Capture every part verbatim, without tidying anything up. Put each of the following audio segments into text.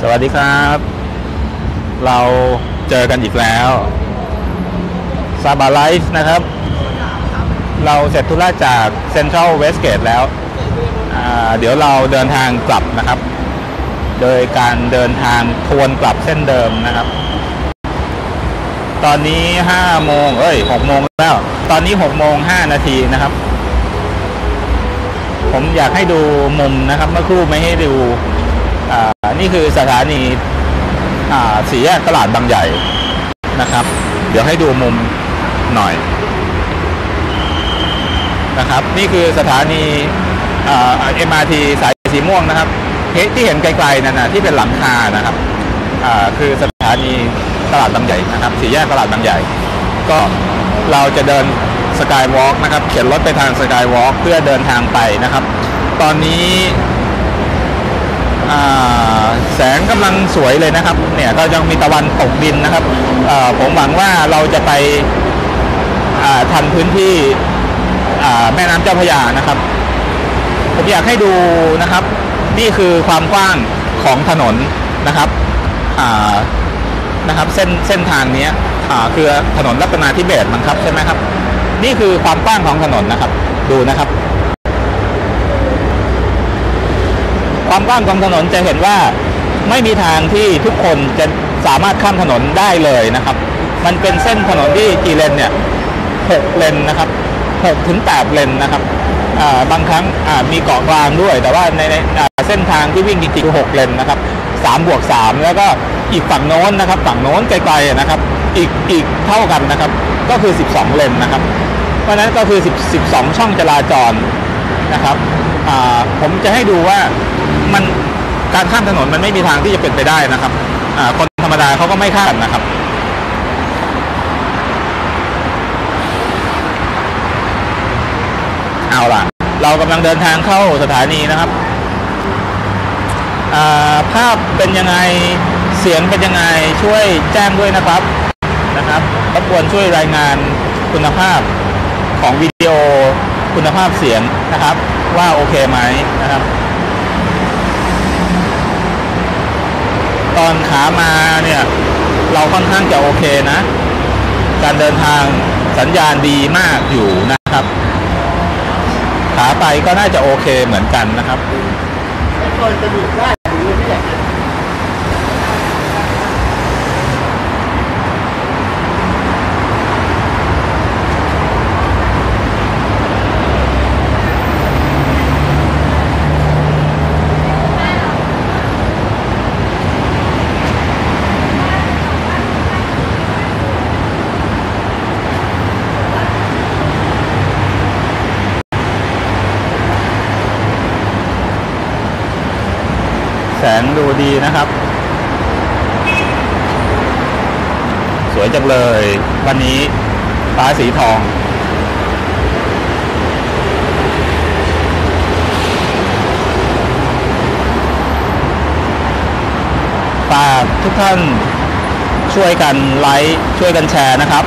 สวัสดีครับเราเจอกันอีกแล้วซาบาไลฟ์นะครับเราเสร็จธุระจากเซ็นทรัลเวสเกตแล้วเดี๋ยวเราเดินทางกลับนะครับโดยการเดินทางทวนกลับเส้นเดิมนะครับตอนนี้ห้าโมงเอ้ยหกโมงแล้วตอนนี้หกโมงห้านาทีนะครับผมอยากให้ดูมุมนะครับเมื่อครู่ไม่ให้ดูนี่คือสถานีสี่แยกตลาดบางใหญ่นะครับเดี๋ยวให้ดูมุมหน่อยนะครับนี่คือสถานีเอ็ม อาร์ ที สายสีม่วงนะครับที่เห็นไกลๆนั่นนะที่เป็นหลังคานะครับคือสถานีตลาดบางใหญ่นะครับสี่แยกตลาดบางใหญ่ก็เราจะเดินสกายวอล์กนะครับเข็นรถไปทางสกายวอล์กเพื่อเดินทางไปนะครับตอนนี้แสงกำลังสวยเลยนะครับเนี่ยก็ยังมีตะวันตกดินนะครับผมหวังว่าเราจะไปทันพื้นที่แม่น้ำเจ้าพระยานะครับผมอยากให้ดูนะครับนี่คือความกว้างของถนนนะครับนะครับเส้นเส้นทางนี้คือถนนรัตนาธิเบศร์มั้งครับใช่ไหมครับนี่คือความกว้างของถนนนะครับดูนะครับความกว้างของถนนจะเห็นว่าไม่มีทางที่ทุกคนจะสามารถข้ามถนนได้เลยนะครับมันเป็นเส้นถนนที่กี่เลนเนี่ยหกเลนนะครับหกถึงแปดเลนนะครับบางครั้งมีเกาะกลางด้วยแต่ว่าในเส้นทางที่วิ่งจริงๆคือหกเลนนะครับสามบวกสามแล้วก็อีกฝั่งโน้นนะครับฝั่งโน้นไกลๆนะครับอีกอีกเท่ากันนะครับก็คือสิบสองเลนนะครับเพราะนั้นก็คือสิบสองช่องจราจรนะครับผมจะให้ดูว่ามันการข้ามถนนมันไม่มีทางที่จะเป็นไปได้นะครับคนธรรมดาเขาก็ไม่ข้ามนะครับเอาล่ะเรากำลังเดินทางเข้าสถานีนะครับภาพเป็นยังไงเสียงเป็นยังไงช่วยแจ้งด้วยนะครับนะครับรบกวนช่วยรายงานคุณภาพของวิดีโอคุณภาพเสียงนะครับว่าโอเคไหมนะครับตอนขามาเนี่ยเราค่อนข้างจะโอเคนะการเดินทางสัญญาณดีมากอยู่นะครับขาไปก็น่าจะโอเคเหมือนกันนะครับแสงดูดีนะครับสวยจังเลยวันนี้ฟ้าสีทองฝากทุกท่านช่วยกันไลค์ช่วยกันแชร์นะครับ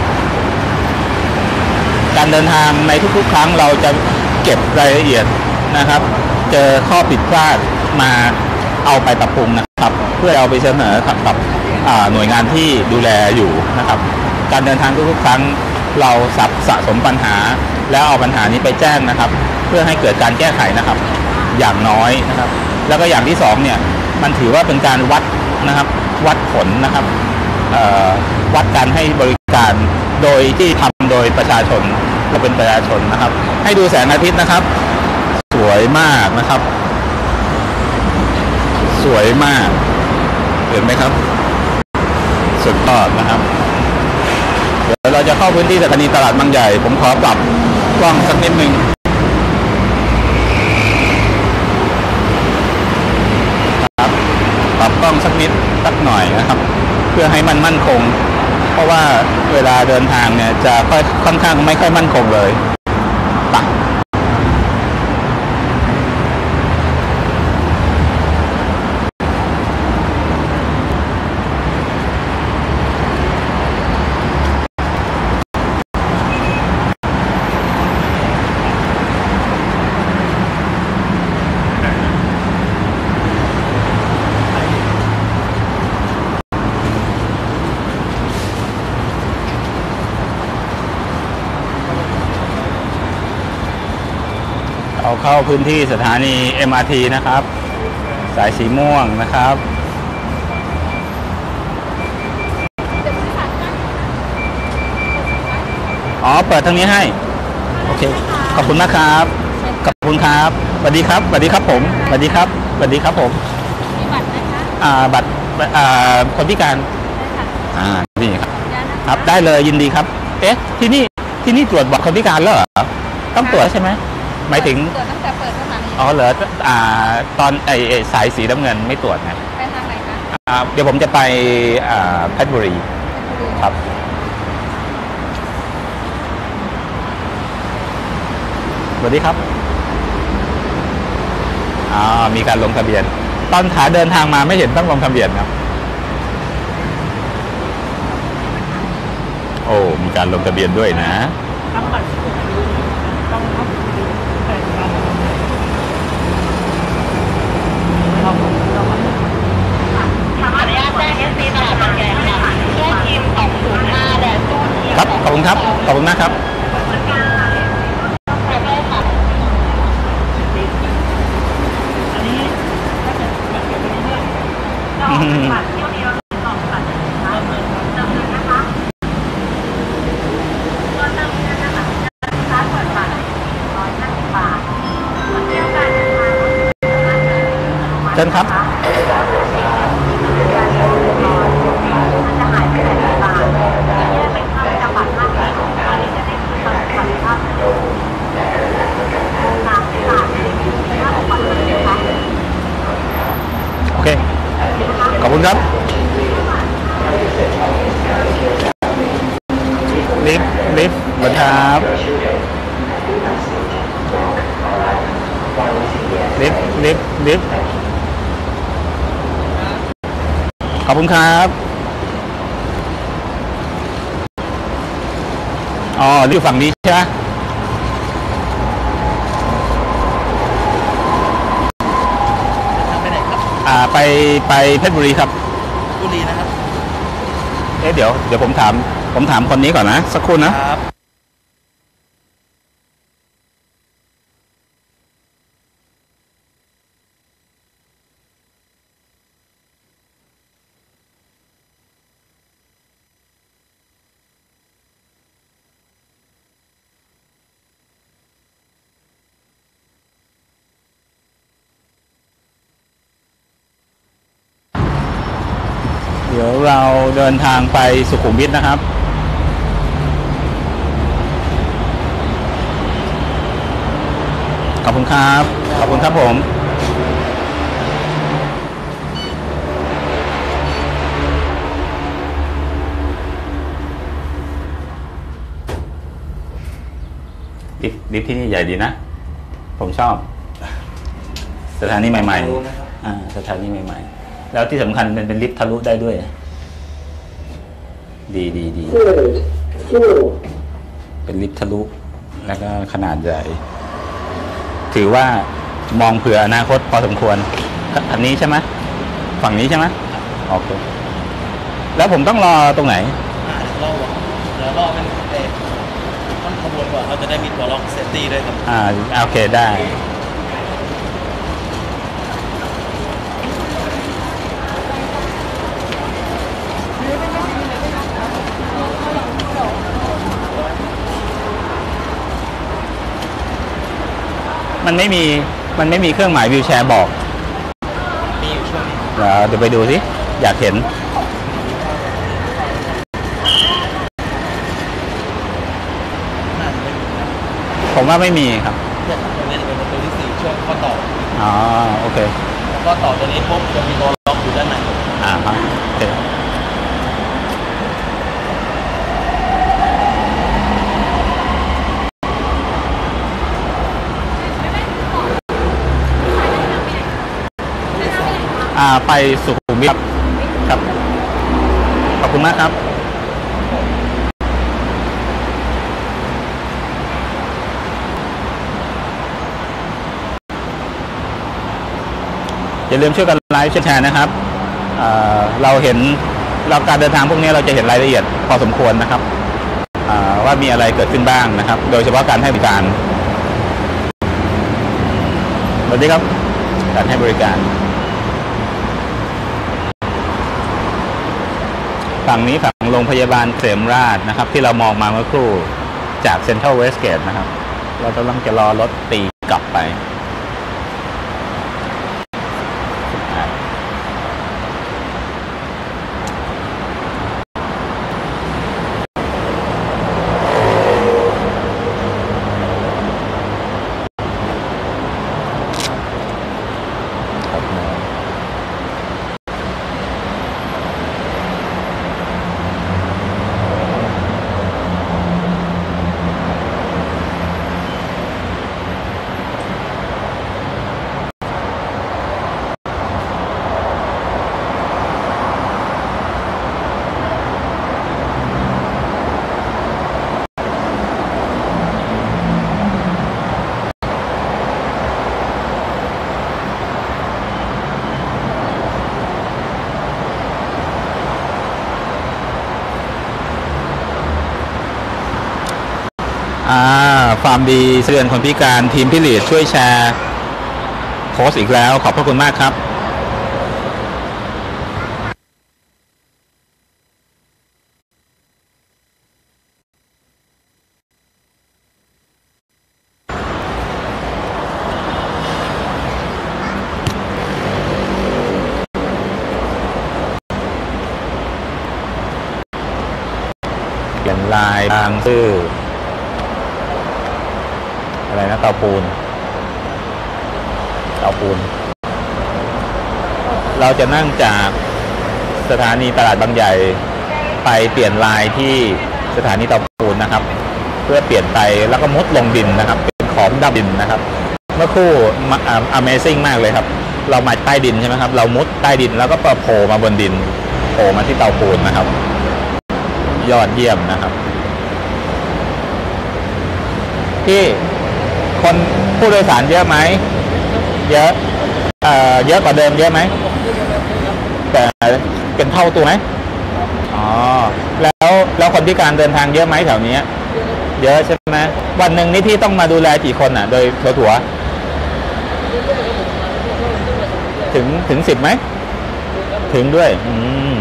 การเดินทางในทุกๆครั้งเราจะเก็บรายละเอียดนะครับเจอข้อผิดพลาดมาเอาไปปรับปรุงนะครับเพื่อเอาไปเสนอกับหน่วยงานที่ดูแลอยู่นะครับการเดินทางทุกๆครั้งเราสับสะสมปัญหาแล้วเอาปัญหานี้ไปแจ้งนะครับเพื่อให้เกิดการแก้ไขนะครับอย่างน้อยนะครับแล้วก็อย่างที่สองเนี่ยมันถือว่าเป็นการวัดนะครับวัดผลนะครับวัดการให้บริการโดยที่ทำโดยประชาชนเราเป็นประชาชนนะครับให้ดูแสงอาทิตย์นะครับสวยมากนะครับสวยมากเห็นไหมครับสุดยอดนะครับเดี๋ยวเราจะเข้าพื้นที่สถานีตลาดบางใหญ่ผมขอปรับกล้องสักนิดนึงครับปรับกล้องสักนิดสักหน่อยนะครับเพื่อให้มันมั่นคงเพราะว่าเวลาเดินทางเนี่ยจะค่อนข้างไม่ค่อยมั่นคงเลยปะเอาเข้าพื้นที่สถานี เอ็ม อาร์ ที นะครับ สายสีม่วงนะครับอ๋อเปิดทางนี้ให้โอเคขอบคุณมากครับขอบคุณครับสวัสดีครับสวัสดีครับผมสวัสดีครับสวัสดีครับผมมีบัตรไหมคะอ่าบัตรอ่าคนพิการอ่านี่ครับครับได้เลยยินดีครับเอ๊ะที่นี่ที่นี่ตรวจบัตรคนพิการแล้วเหรอต้องตรวจใช่ไหมหมายถึงตรวจตั้งแต่เปิดสถานีอ๋อเหรออ่าตอนไอสายสีน้ำเงินไม่ตรวจนะไปทางไหนคะอ่าเดี๋ยวผมจะไปอ่าเพชรบุรีครับสวัสดีครับอ่ามีการลงทะเบียนตอนขาเดินทางมาไม่เห็นต้องลงทะเบียนครับโอ้มีการลงทะเบียนด้วยนะครับขอบคุณครับขอบคุณมากครับเชิญครับโอเคขอบคุณครับลิฟต์ลิฟต์สวัสดีครับลิฟต์ลิฟต์ลิฟต์ขอบคุณครับอ๋ออยู่ฝั่งนี้ใช่ไหมไปไหนครับอ่าไปไปเพชรบุรีครับบุรีนะครับเอ๊ะเดี๋ยวเดี๋ยวผมถามผมถามคนนี้ก่อนนะสักครู่นะครับเดี๋ยวเราเดินทางไปสุขุมวิทนะครับขอบคุณครับขอบคุณครับผมลิฟต์ลิฟต์ที่นี่ใหญ่ดีนะผมชอบสถานีใหม่ๆอ่าสถานีใหม่ๆแล้วที่สำคัญเป็นเป็นลิฟต์ทะลุได้ด้วยดีดีดีเป็นลิฟต์ทะลุแล้วก็ขนาดใหญ่ถือว่ามองเผื่ออนาคตพอสมควรอันนี้ใช่ไหมฝั่งนี้ใช่ไหมโอเคแล้วผมต้องรอตรงไหนรอเดี๋ยวรอเป็นเอกต้นขบวนก่อนเราจะได้มีตัวล็อกเซฟตี้ด้วยครับอ่าโอเคได้มันไม่มีมันไม่มีเครื่องหมายวีลแชร์บอกมีอยู่ช่วงนี้เดี๋ยวไปดูสิอยากเห็นผมว่าไม่มีครับเนี่ยตรงนี้จะเป็นประตูที่สี่ช่วงข้อต่ออ๋อโอเคข้อต่อตัวนี้ปุ๊บจะมีตัวล็อกอยู่ด้านในอ่าครับโอเคไปสุขุมวิทครับขอบคุณมากครับอย่าลืมช่วยกันไลฟ์แชร์นะครับ เ, เราเห็นเราการเดินทางพวกนี้เราจะเห็นรายละเอียดพอสมควรนะครับว่ามีอะไรเกิดขึ้นบ้างนะครับโดยเฉพาะการให้บริการวัสดีครับการให้บริการฝั่งนี้ฝั่งโรงพยาบาลเกษมราษฎร์นะครับที่เรามองมาเมื่อครู่จากเซ็นทรัลเวสเกตนะครับเรากำลังจะรอรถตีกลับไปฟาร์มดีเตือนคนพิการทีมพิลีดช่วยแชร์โพสต์อีกแล้วขอบพระคุณมากครับเปลี่ยนลายบางซื่ออะไรนะเตาปูนเตาปูนเราจะนั่งจากสถานีตลาดบางใหญ่ไปเปลี่ยนลายที่สถานีเตาปูนนะครับเพื่อเปลี่ยนไปแล้วก็มุดลงดินนะครับเป็นของดำดินนะครับเมื่อคู่ Amazing มากเลยครับเรามาใต้ดินใช่ไหมครับเรามุดใต้ดินแล้วก็โผล่มาบนดินโผล่มาที่เตาปูนนะครับยอดเยี่ยมนะครับที่คนผู้โดยสารเยอะไหมเยอะเอ่อเยอะกว่าเดิมเยอะไหมแต่เป็นเท่าตัวไหมอ๋อแล้วแล้วคนพิการเดินทางเยอะไหมแถวนี้เยอะใช่ไหมวันหนึ่งนี่พี่ต้องมาดูแลกี่คนอ่ะโดยถั่วๆถึงถึงสิบไหมถึงด้วยอืม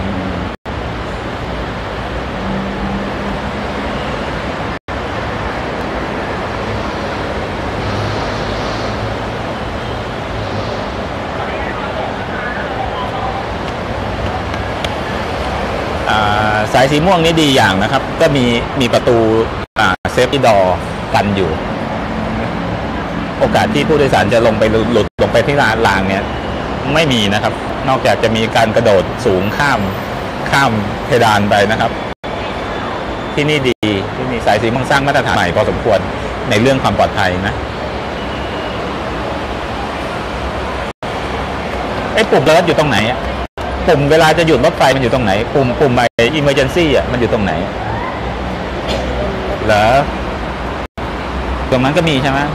สายสีม่วงนี้ดีอย่างนะครับก็มีมีประตูเซฟตี้ดอร์กันอยู่โอกาสที่ผู้โดยสารจะลงไปหลุดลงไปที่รางเนี่ยไม่มีนะครับนอกจากจะมีการกระโดดสูงข้ามข้ามเพดานไปนะครับที่นี่ดีที่นี่สายสีม่วงสร้างมาตรฐานใหม่พอสมควรในเรื่องความปลอดภัยนะไอ้ปุ่มเลิศอยู่ตรงไหนอ่ะปุ่มเวลาจะหยุดรถไฟมันอยู่ตรงไหนปุ่มปุ่มไอ้ emergency อ่ะมันอยู่ตรงไหนเหรอตรงนั้นก็มีใช่ไหม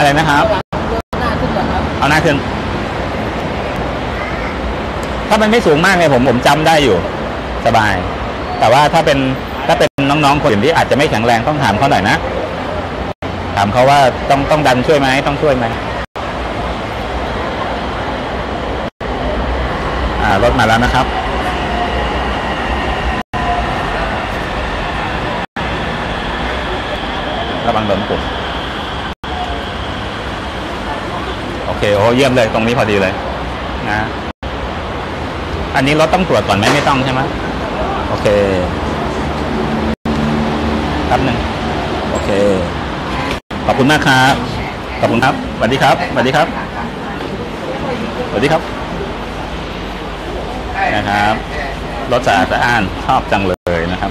อะไรนะครับหน้าขึ้นก่อนครับเอาหน้าขึ้น ถ้ามันไม่สูงมากเนี่ยผมผมจำได้อยู่สบาย แต่ว่าถ้าเป็นถ้าเป็นน้องๆคนอื่นที่อาจจะไม่แข็งแรงต้องถามเขาหน่อยนะถามเขาว่าต้องต้องดันช่วยไหมต้องช่วยไหมอ่ารถมาแล้วนะครับระวังโดนปุ่มโอเคโอ้เยี่ยมเลยตรงนี้พอดีเลยนะอันนี้รถต้องตรวจก่อนไหมไม่ต้องใช่ไหมโอเคแป๊บหนึ่งโอเคขอบคุณมากครับขอบคุณครับสวัสดีครับสวัสดีครับสวัสดีครับนะครับรถสะอาดสะอ้านชอบจังเลยนะครับ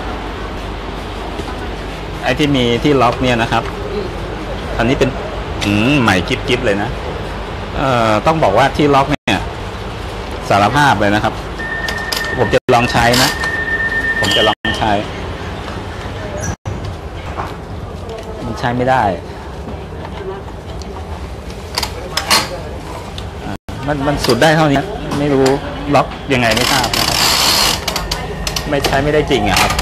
ไอ้ที่มีที่ล็อกเนี่ยนะครับอันนี้เป็นอืมใหม่กิ๊บกิ๊บเลยนะเอ่อต้องบอกว่าที่ล็อกเนี่ยสารภาพเลยนะครับผมจะลองใช้นะผมจะลองใช้มันใช้ไม่ได้มันมันสุดได้เท่านี้ไม่รู้ล็อกยังไงไม่ทราบนะครับไม่ใช้ไม่ได้จริงอะครับ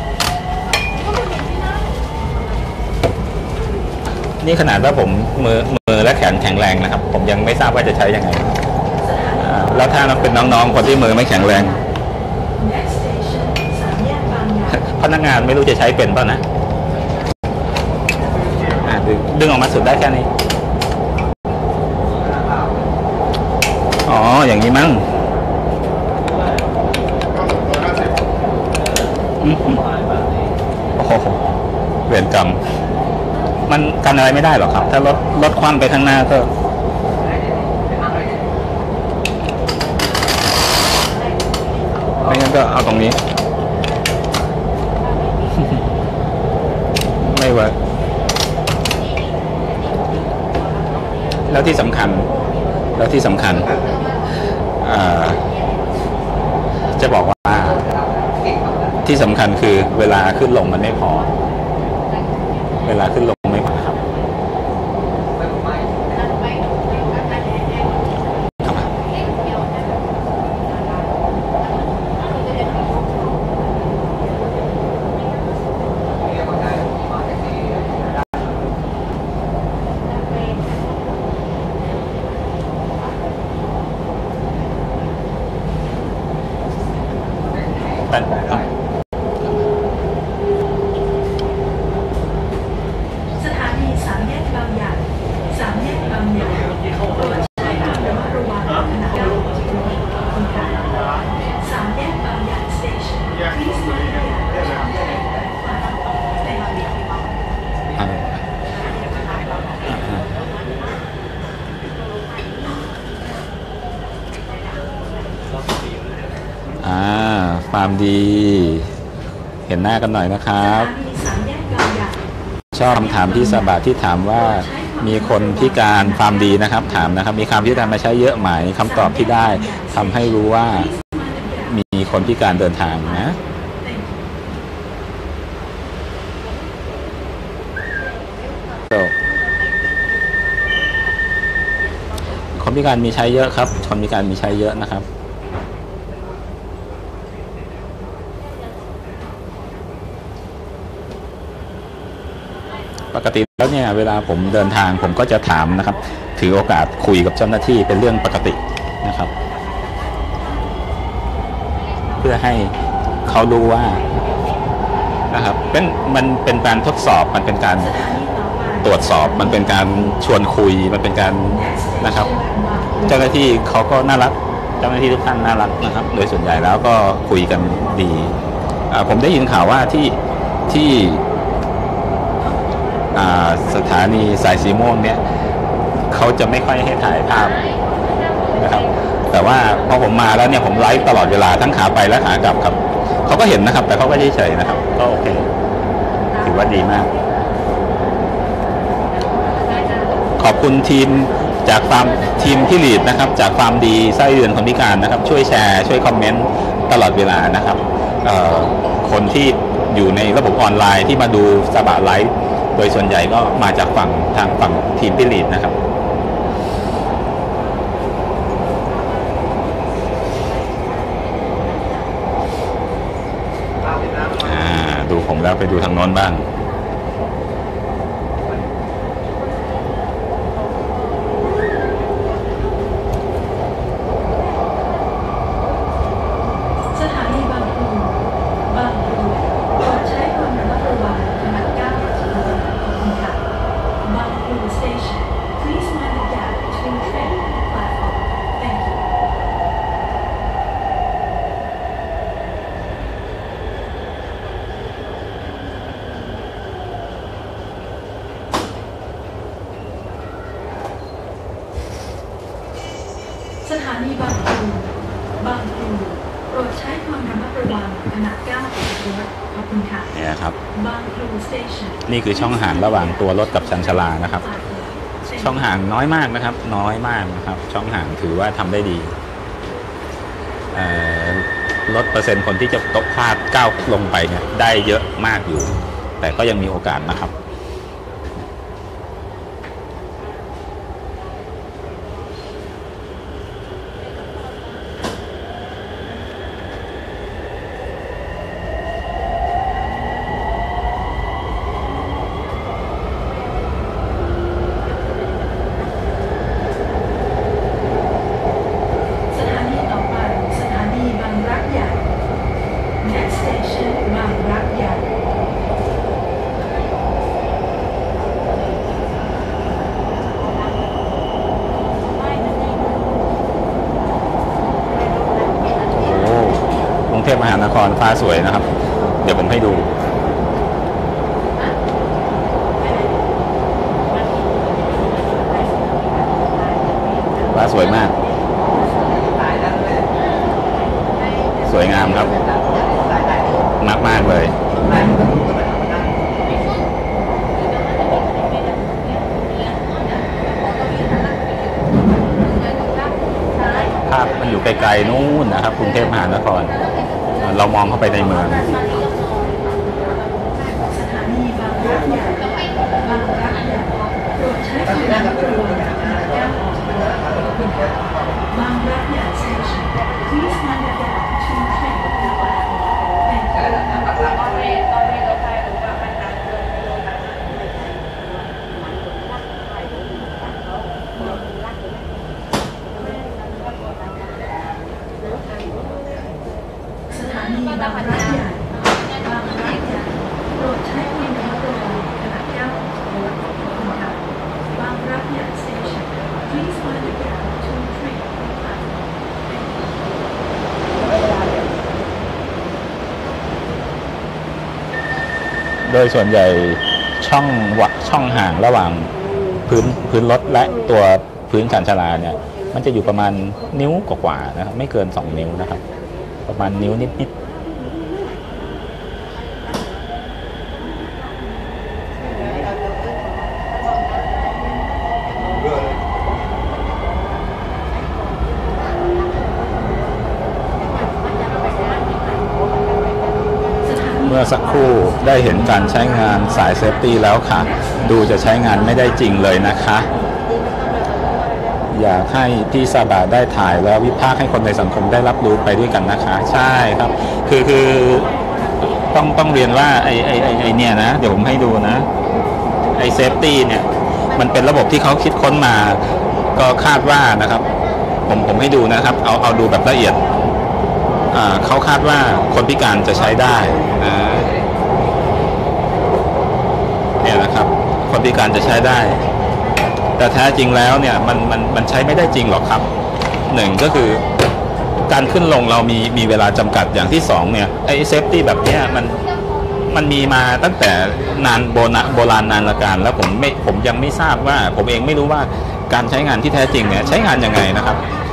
นี่ขนาดว่าผมมือมือและแขนแข็งแรงนะครับผมยังไม่ทราบว่าจะใช้ยังไงแล้วถ้าเป็นน้องๆคนที่มือไม่แข็งแรงพนักงานไม่รู้จะใช้เป็นป่ะนะดึงออกมาสุดได้แค่นี้อ๋ออย่างนี้มั้งโอ้โหเวรกรรมมันกันอะไรไม่ได้หรอกครับถ้ารถรถคว่ำไปข้างหน้าก็ไม่งั้นก็เอาตรงนี้ ไม่เวิร์กแล้วที่สำคัญแล้วที่สำคัญจะบอกว่าที่สำคัญคือเวลาขึ้นลงมันไม่พอเวลาขึ้นลงไม่พอครับสถานีสามแยกบางใหญ่สามแยกบางใหญ่โปรดใช้ความระมัดระวังขณะการออกจากรถคุณค่ะสามแยกบางใหญ่ station please mind the gap thank you อ่าฟาร์มดีเห็นหน้ากันหน่อยนะครับชอบคำถามที่สบายที่ถามว่ามีคนพิการฟาร์มดีนะครับถามนะครับมีคำที่ทำมาใช้เยอะไหมคำตอบที่ได้ทำให้รู้ว่ามีคนพิการเดินทางนะคนพิการมีใช้เยอะครับคนพิการมีใช้เยอะนะครับปกติแล้วเนี่ยเวลาผมเดินทางผมก็จะถามนะครับถือโอกาสคุยกับเจ้าหน้าที่เป็นเรื่องปกตินะครับ เพื่อให้เขารู้ว่านะครับเป็นมันเป็นการทดสอบมันเป็นการตรวจสอบมันเป็นการชวนคุยมันเป็นการนะครับเจ้าหน้าที่เขาก็น่ารักเจ้าหน้าที่ทุกท่านน่ารักนะครับโดยส่วนใหญ่แล้วก็คุยกันดีผมได้ยินข่าวว่าที่ที่สถานีสายสีม่วงเนี่ยเขาจะไม่ค่อยให้ถ่ายภาพนะครับแต่ว่าพอผมมาแล้วเนี่ยผมไลฟ์ตลอดเวลาทั้งขาไปและขากลับครับเขาก็เห็นนะครับแต่เขาก็เฉยๆนะครับก็โอเคถือว่าดีมากขอบคุณทีมจากฟาร์มทีมที่ลีดนะครับจากฟาร์มดีไส้เดือนคนพิการนะครับช่วยแชร์ช่วยคอมเมนต์ตลอดเวลานะครับคนที่อยู่ในระบบออนไลน์ที่มาดูสบะไลฟ์โดยส่วนใหญ่ก็มาจากฝั่งทางฝั่งทีมพิลีดนะครับดูผมแล้วไปดูทางโน้นบ้างสถานีบางพลูบางพลูโปรดใช้ความระมัดระวังขณะก้าวสู่ขบวนค่ะบางพลู station please mind the gap between train and platform thank you สถานีบางพลูบางพลูโปรดใช้ความระมัดระวังขณะก้าวสู่ขบวนขอบคุณค่ะเนี่ยครับบางพลู station นี่คือช่องห่างระหว่างตัวรถกับชันชาลานะครับช่องห่างน้อยมากนะครับน้อยมากนะครับช่องห่างถือว่าทำได้ดีลดเปอร์เซ็นต์คนที่จะตกพลาดก้าวลงไปเนี่ยได้เยอะมากอยู่แต่ก็ยังมีโอกาสนะครับกรุงเทพมหานครฟ้าสวยนะครับเดี๋ยวผมให้ดูฟ้าสวยมากสวยงามครับมากมากเลยภาพมันอยู่ไกลๆนู่นนะครับกรุงเทพมหานครเรามองเข้าไปในเมืองสถานีบางรักใหญ่บางรักใหญ่โปรดใช้ความระมัดระวังขณะก้าวสู่ขบวนขอบคุณค่ะบางรักใหญ่ station please mind the gap between train and platform thank you สถานีบางรักใหญ่บางรักใหญ่โปรดใช้ความระมัดระวังขณะก้าวสู่ขบวนขอบคุณค่ะบางรักใหญ่ station please mind the gap between train and platform thank you โดยส่วนใหญ่ช่องวะช่องห่างระหว่างพื้นพื้นรถและตัวพื้นชานชาลาเนี่ยมันจะอยู่ประมาณนิ้วกว่าๆนะครับไม่เกินสองนิ้วนะครับประมาณนิ้วนิดๆเมื่อสักครู่ได้เห็นการใช้งานสายเซฟตี้แล้วค่ะดูจะใช้งานไม่ได้จริงเลยนะคะอยากให้พี่ซาบะได้ถ่ายแล้ววิพากษ์ให้คนในสังคมได้รับรู้ไปด้วยกันนะคะใช่ครับคือคือต้องต้องเรียนว่าไอไอไอไอเนี่ยนะเดี๋ยวผมให้ดูนะไอเซฟตี้เนี่ยมันเป็นระบบที่เขาคิดค้นมาก็คาดว่านะครับผมผมให้ดูนะครับเอาเอาดูแบบละเอียดเขาคาดว่าคนพิการจะใช้ได้นะเนี่ยนะครับคนพิการจะใช้ได้แต่แท้จริงแล้วเนี่ยมันมันมันใช้ไม่ได้จริงหรอกครับหนึ่งก็คือการขึ้นลงเรามีมีเวลาจำกัดอย่างที่สองเนี่ยไอ้เซฟตี้แบบเนี้ยมันมันมีมาตั้งแต่นานโบราณโบราณนานละการแล้วผมไม่ผมยังไม่ทราบว่าผมเองไม่รู้ว่าการใช้งานที่แท้จริงเนี่ยใช้งานยังไงนะครับ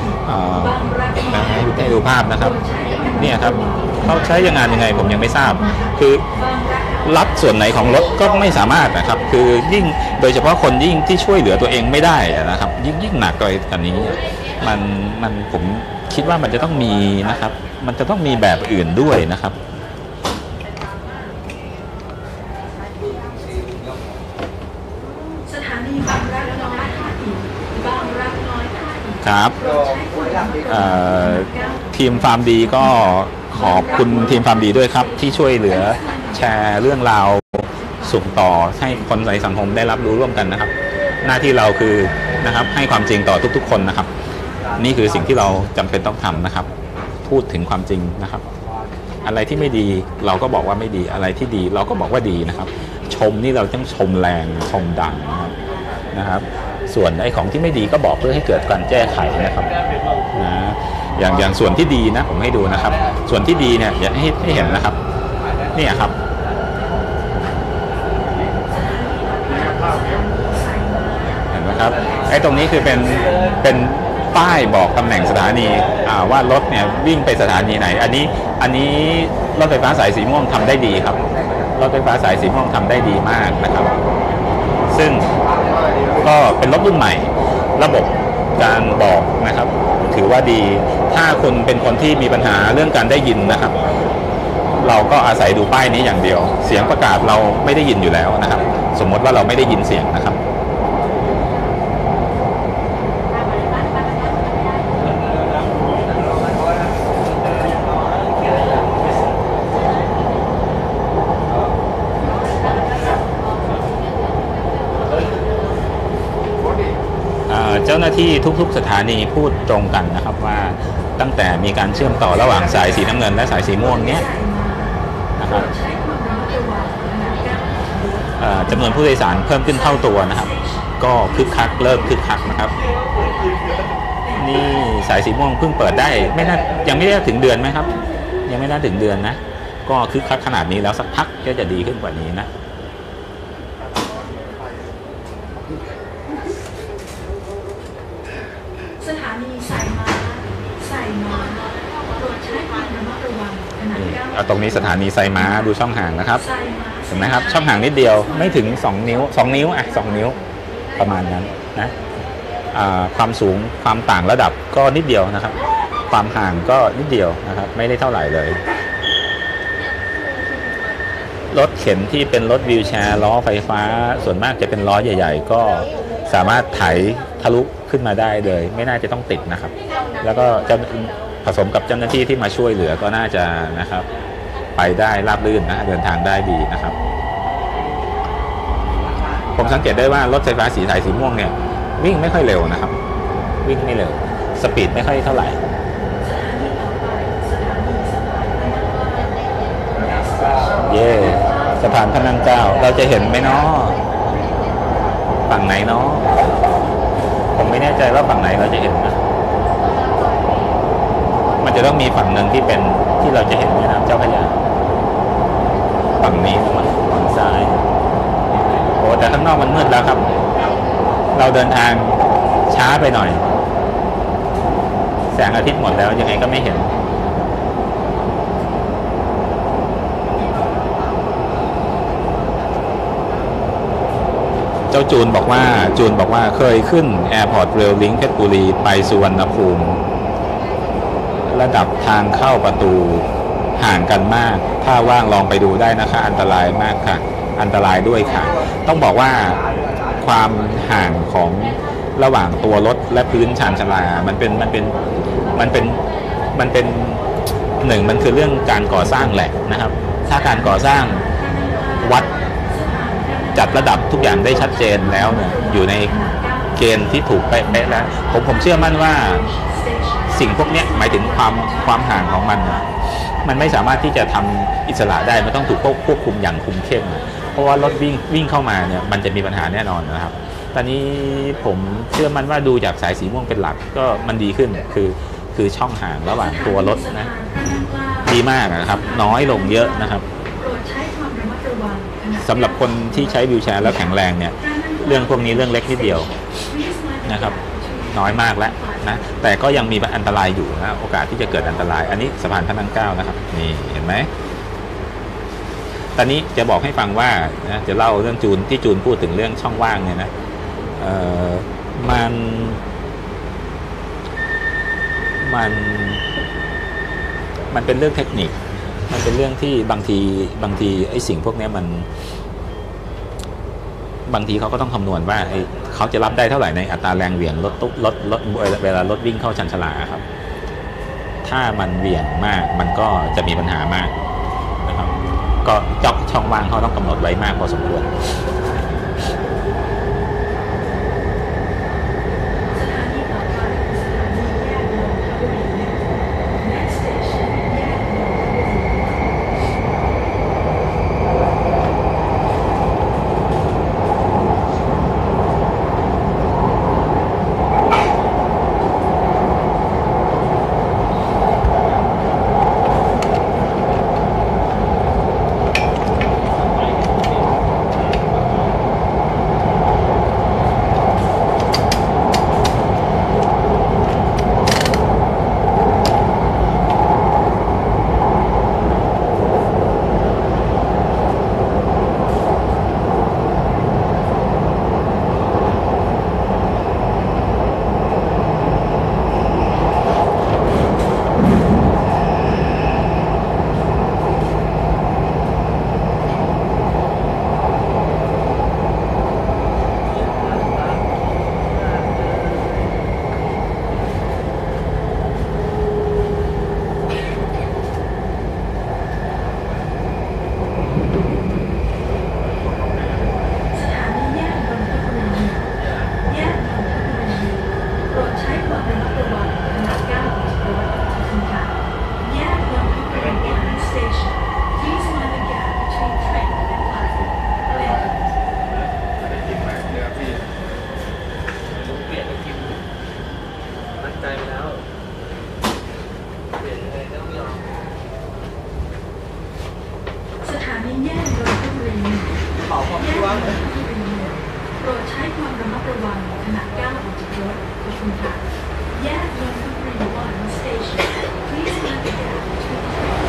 ให้ดูภาพนะครับเนี่ยครับเขาใช้งานยังไงผมยังไม่ทราบคือรัดส่วนไหนของรถก็ไม่สามารถนะครับคือยิ่งโดยเฉพาะคนยิ่งที่ช่วยเหลือตัวเองไม่ได้นะครับยิ่งยิ่งหนักกว่าอันนี้มันมันผมคิดว่ามันจะต้องมีนะครับมันจะต้องมีแบบอื่นด้วยนะครับครับทีมฟาร์มดีก็ขอบคุณทีมฟาร์มดีด้วยครับที่ช่วยเหลือแชร์เรื่องราวส่งต่อให้คนในสังคมได้รับรู้ร่วมกันนะครับหน้าที่เราคือนะครับให้ความจริงต่อทุกๆคนนะครับนี่คือสิ่งที่เราจำเป็นต้องทำนะครับพูดถึงความจริงนะครับอะไรที่ไม่ดีเราก็บอกว่าไม่ดีอะไรที่ดีเราก็บอกว่าดีนะครับชมนี่เราต้องชมแรงชมดังนะครับนะครับส่วนไอ้ของที่ไม่ดีก็บอกเพื่อให้เกิดการแก้ไขนะครับนะอย่างอย่างส่วนที่ดีนะผมให้ดูนะครับส่วนที่ดีเนี่ยอยากให้ให้เห็นนะครับนี่ครับเห็นไหมครับไอ้ตรงนี้คือเป็นเป็นป้ายบอกตำแหน่งสถานีว่ารถเนี่ยวิ่งไปสถานีไหนอันนี้อันนี้รถไฟฟ้าสายสีม่วงทำได้ดีครับรถไฟฟ้าสายสีม่วงทำได้ดีมากนะครับซึ่งก็เป็นรถรุ่นใหม่ระบบการบอกนะครับถือว่าดีถ้าคุณเป็นคนที่มีปัญหาเรื่องการได้ยินนะครับเราก็อาศัยดูป้ายนี้อย่างเดียวเสียงประกาศเราไม่ได้ยินอยู่แล้วนะครับสมมติว่าเราไม่ได้ยินเสียงนะครับเจ้าหน้าที่ทุกๆสถานีพูดตรงกันนะครับว่าตั้งแต่มีการเชื่อมต่อระหว่างสายสีน้ำเงินและสายสีม่วงเนี้ยนะครับจำนวนผู้โดยสารเพิ่มขึ้นเท่าตัวนะครับก็คึกคักเริ่มคึกคักนะครับนี่สายสีม่วงเพิ่งเปิดได้ไม่น่ายังไม่ได้ถึงเดือนไหมครับยังไม่น่าถึงเดือนนะก็คึกคักขนาดนี้แล้วสักพักก็จะดีขึ้นกว่านี้นะสถานีสายม้าสายม้าโปรดใช้ความระมัดระวังขณะก้าวเอาตรงนี้สถานีไซม้าดูช่องห่างนะครับสายม้าเห็นไหมครับช่องห่างนิดเดียวไม่ถึงสองนิ้วสองนิ้วอ่ะสองนิ้วประมาณนั้นนะความสูงความต่างระดับก็นิดเดียวนะครับความห่างก็นิดเดียวนะครับไม่ได้เท่าไหร่เลยรถเข็นที่เป็นรถวีลแชร์ล้อไฟฟ้าส่วนมากจะเป็นล้อใหญ่ๆก็สามารถไถทะลุขึ้นมาได้เลยไม่น่าจะต้องติดนะครับแล้วก็จะผสมกับเจ้าหน้าที่ที่มาช่วยเหลือก็น่าจะนะครับไปได้ราบรื่นนะเดินทางได้ดีนะครับผมสังเกตได้ว่ารถไฟฟ้าสีสายสีม่วงเนี่ยวิ่งไม่ค่อยเร็วนะครับวิ่งไม่เร็วสปีดไม่ค่อยเท่าไหร่เย่สะพานพระนั่งเกล้าเราจะเห็นไหมเนาะฝั่งไหนเนาะผมไม่แน่ใจว่าฝั่งไหนเราจะเห็นนะมันจะต้องมีฝั่งหนึ่งที่เป็นที่เราจะเห็นแม่น้ำเจ้าพระยาฝั่งนี้ฝั่งซ้ายโอ้แต่ข้างนอกมันมืดแล้วครับเราเดินทางช้าไปหน่อยแสงอาทิตย์หมดแล้วยังไงก็ไม่เห็นเจ้าจูนบอกว่าจูนบอกว่าเคยขึ้น Airport Rail Link เพชรบุรีไปสุวรรณภูมิระดับทางเข้าประตูห่างกันมากถ้าว่างลองไปดูได้นะคะอันตรายมากค่ะอันตรายด้วยค่ะต้องบอกว่าความห่างของระหว่างตัวรถและพื้นชานชาลามันเป็นมันเป็นมันเป็นมันเป็นหนึ่งมันคือเรื่องการก่อสร้างแหละนะครับถ้าการก่อสร้างวัดจัดระดับทุกอย่างได้ชัดเจนแล้วเนี่ยอยู่ในเกณฑ์ที่ถูกเป๊ะๆแล้วผมผมเชื่อมั่นว่าสิ่งพวกนี้หมายถึงความความห่างของมันมันไม่สามารถที่จะทำอิสระได้มันต้องถูกควบคุมอย่างคุมเข้มเพราะว่ารถวิ่งวิ่งเข้ามาเนี่ยมันจะมีปัญหาแน่นอนนะครับตอนนี้ผมเชื่อมั่นว่าดูจากสายสีม่วงเป็นหลักก็มันดีขึ้นคือคือช่องห่างระหว่างตัวรถนะดีมากนะครับน้อยลงเยอะนะครับสำหรับคนที่ใช้วีลแชร์แล้วแข็งแรงเนี่ยเรื่องพวกนี้เรื่องเล็กนิดเดียวนะครับน้อยมากแล้วนะแต่ก็ยังมีอันตรายอยู่นะโอกาสที่จะเกิดอันตรายอันนี้สะพานพระนั่งเกล้านะครับนี่เห็นไหมตอนนี้จะบอกให้ฟังว่านะจะเล่าเรื่องจูนที่จูนพูดถึงเรื่องช่องว่างเนี่ยนะเอ่อมันมันมันเป็นเรื่องเทคนิคมันเป็นเรื่องที่บางทีบางทีไอ้สิ่งพวกนี้มันบางทีเขาก็ต้องคำนวณว่าไอ้เขาจะรับได้เท่าไหร่ในอัตราแรงเหวี่ยงรถตุ๊กรถรถเวลารถวิ่งเข้าชันชลาครับถ้ามันเหวี่ยงมากมันก็จะมีปัญหามากนะครับก็จอกช่องว่างเขาต้องกำหนดไว้มากพอสมควรสถานีต่อไปสถานีแยกนนทบุรี Next station แยกนนทบุรี รดใช้ความระมัดระวังขณะก้าวออกจากรถขอบคุณค่ะแยกนนทบุรี one station please mind the gap between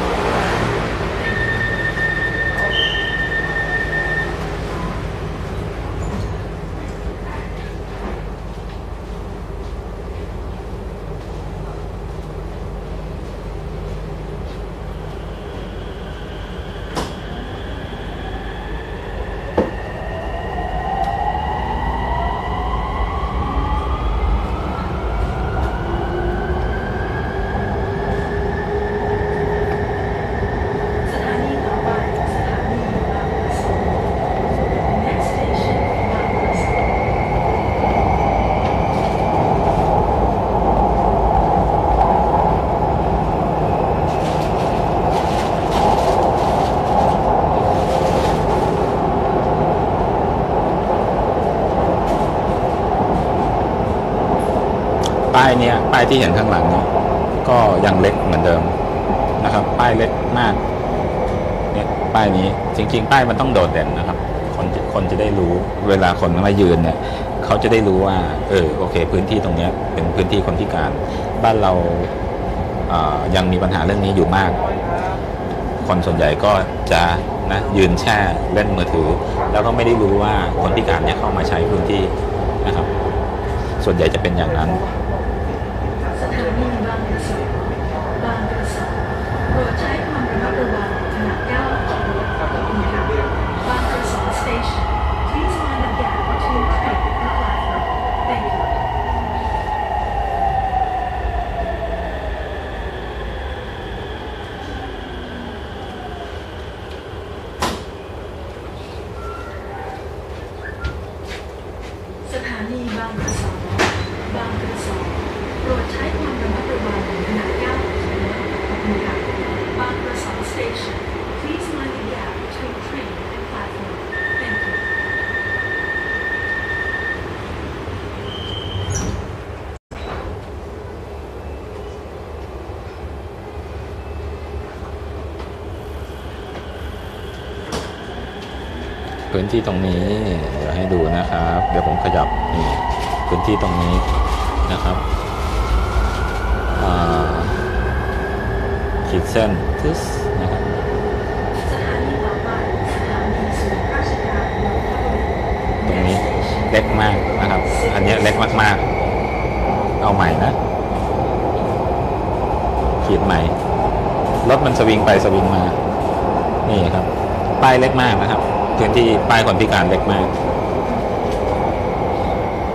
ป้ายเนี่ยป้ายที่เห็นข้างหลังเนี่ยก็ยังเล็กเหมือนเดิมนะครับป้ายเล็กมากเนี่ยป้ายนี้จริงๆป้ายมันต้องโดดเด่นนะครับคนคนจะได้รู้เวลาคนมายืนเนี่ยเขาจะได้รู้ว่าเออโอเคพื้นที่ตรงนี้เป็นพื้นที่คนพิการบ้านเราายังมีปัญหาเรื่องนี้อยู่มากคนส่วนใหญ่ก็จะนะยืนแช่เล่นมือถือแล้วก็ไม่ได้รู้ว่าคนพิการเนี่ยเข้ามาใช้พื้นที่นะครับส่วนใหญ่จะเป็นอย่างนั้นสถานีบางกระสอบางกระสอบโปรดใช้ความระมัดระวังขณะก้าวออกรถขอบคุณค่ะบางกระสอบ station please mind the gap between train and platform thank youสถานีบางกระสอบบางกระสอบโปรดใช้ความระมัดระวังขณะก้าวออกจากรถขอบคุณค่ะบางกระสอบ station please mind the gap between train and platform thank you พื้นที่ตรงนี้เดี๋ยวให้ดูนะครับเดี๋ยวผมขยับนี่พื้นที่ตรงนี้นะครับขีดเส้นทึสนะครับสถานีต่อไปสถานีศูนย์ราชการนนทบุรีตรงนี้เล็กมากนะครับอันนี้เล็กมากๆเอาใหม่นะขีดใหม่รถมันสวิงไปสวิงมานี่ครับป้ายเล็กมากนะครับพื้นที่ป้ายคนพิการเล็กมาก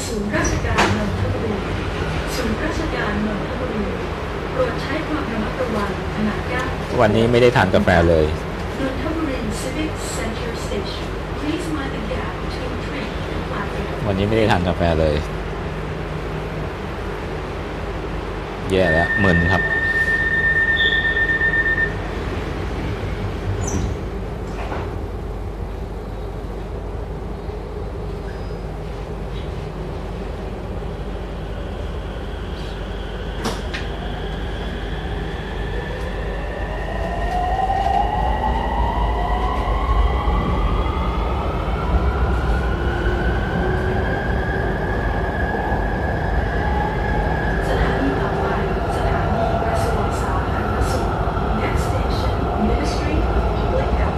ศูนย์ราชการนนทบุรีศูนย์ราชการนนทบุรีโปรดใช้ความระมัดระวังขณะย่างวันนี้ไม่ได้ทานกาแฟเลยนนทบุรี Civic Center Station Please mind the gap between train and platform วันนี้ไม่ได้ทานกาแฟเลย แย่แล้วมึนครับสถานีต่อไปสถานีกระทรวงสาธารณสุข Next station Ministry of Public Health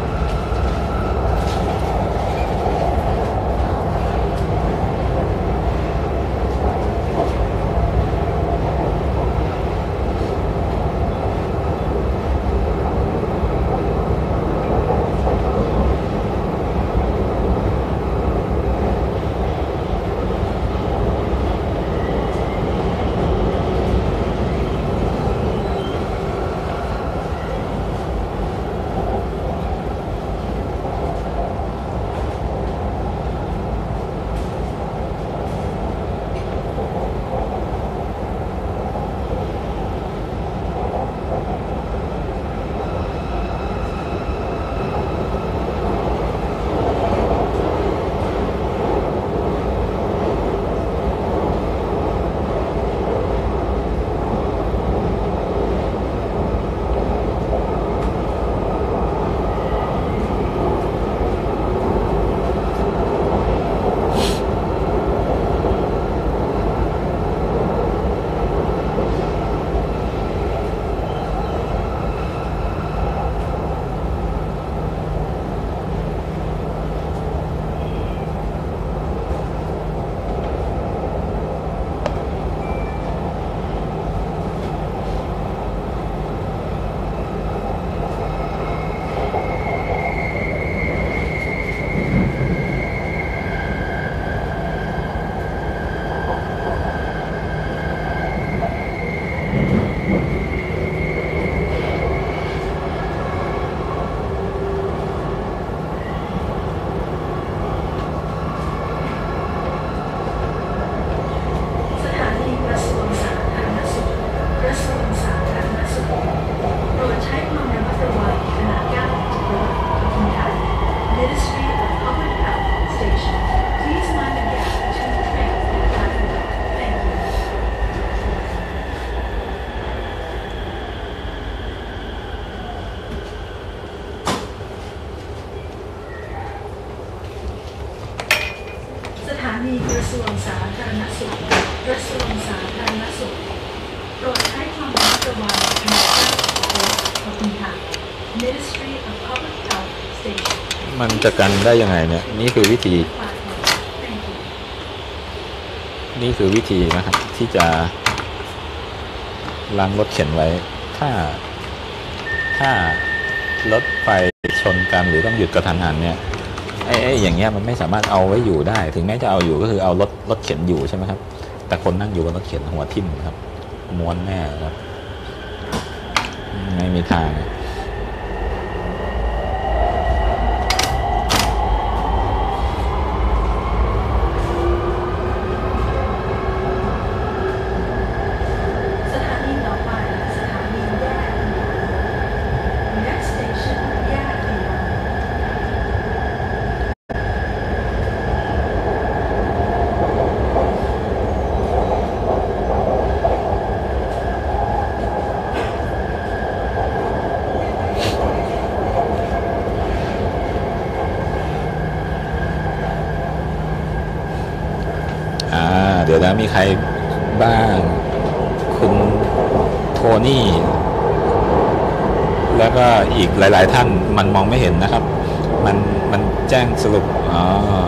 สถานีกระทรวงสาธารณสุขกระทรวงสาธารณสุขโปรดใช้ความระมัดระวังขณะย่างออกรถขอบคุณค่ะ Ministry of Public Health Station Please mind the gap between train and platform Thank you สถานีกระทรวงสาธารณสุขกระทรวงสาธารณสุขโปรดใช้ความระมัดระวังขณะย่างออกรถขอบคุณค่ะ Ministry of Public Health Station มันจะกันได้ยังไงเนี่ยนี่คือวิธี platform Thank you นี่คือวิธีนะครับ ที่จะล้างรถเข็นไว้ ถ้า ถ้ารถไฟชนกันหรือต้องหยุดกระทันหันเนี่ยไอ้ไอ้อย่างเงี้ยมันไม่สามารถเอาไว้อยู่ได้ ถึงแม้จะเอาอยู่ก็คือเอารถรถเข็นอยู่ใช่ไหมครับ แต่คนนั่งอยู่บนรถเข็นหัวทิ่มครับม้วนแน่ครับไม่มีทางสถานีต่อไปสถานีแยกดิน Next station แยกดินอ่าเดี๋ยวนะมีใครบ้างคุณโทนี่แล้วก็อีกหลายๆท่านมันมองไม่เห็นนะครับ มันมันแจ้งสรุปอ๋อ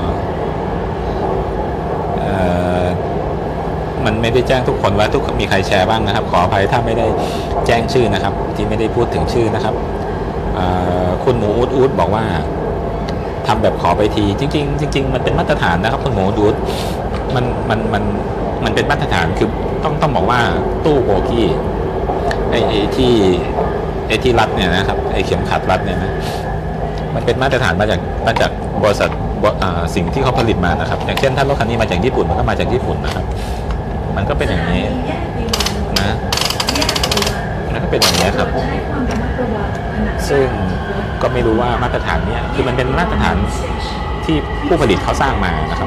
เอ่อมันไม่ได้แจ้งทุกคนว่าทุกมีใครแชร์บ้างนะครับ ขออภัยถ้าไม่ได้แจ้งชื่อนะครับ ที่ไม่ได้พูดถึงชื่อนะครับคุณหมูอูดอูดบอกว่าทำแบบขอไปทีจริงๆจริงๆมันเป็นมาตรฐานนะครับคุณหมูอูดอูดมันมันมันมันเป็นมาตรฐานคือต้องต้องบอกว่าตู้โบกี้ไอ้ไอ้ที่ไอ้ที่รัดเนี่ยนะครับไอ้เข็มขัดรัดเนี่ยนะมันเป็นมาตรฐานมาจากมาจากบริษัทสิ่งที่เขาผลิตมานะครับอย่างเช่นถ้ารถคันนี้มาจากญี่ปุ่นมันก็มาจากญี่ปุ่นนะครับมันก็เป็นอย่างนี้นะมันก็เป็นอย่างนี้ครับซึ่งก็ไม่รู้ว่ามาตรฐานเนี้ยคือมันเป็นมาตรฐานที่ผู้ผลิตเขาสร้างมานะครับ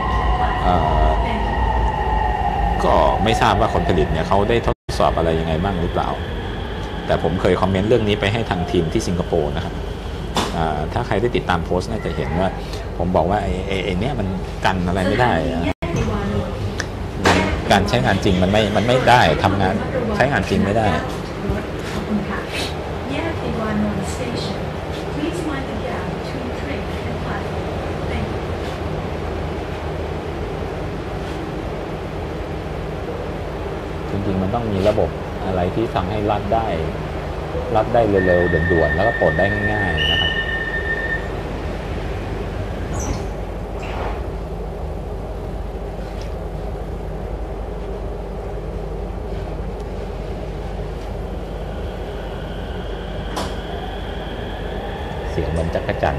ก็ไม่ทราบว่าคนผลิตเนี่ยเขาได้ทดสอบอะไรยังไงบ้างหรือเปล่าแต่ผมเคยคอมเมนต์เรื่องนี้ไปให้ทางทีมที่สิงคโปร์นะครับถ้าใครได้ติดตามโพสต์น่าจะเห็นว่าผมบอกว่าไอ้ไอ้ไอ้เนี้ยมันกันอะไรไม่ได้การใช้งานจริงมันไม่มันไม่ได้ทำงานใช้งานจริงไม่ได้จริงๆมันต้องมีระบบอะไรที่ทำให้รัดได้รัดได้เร็วๆด่วนๆแล้วก็ปลดได้ง่ายๆนะครับเสียงเหมือนจักรจั่น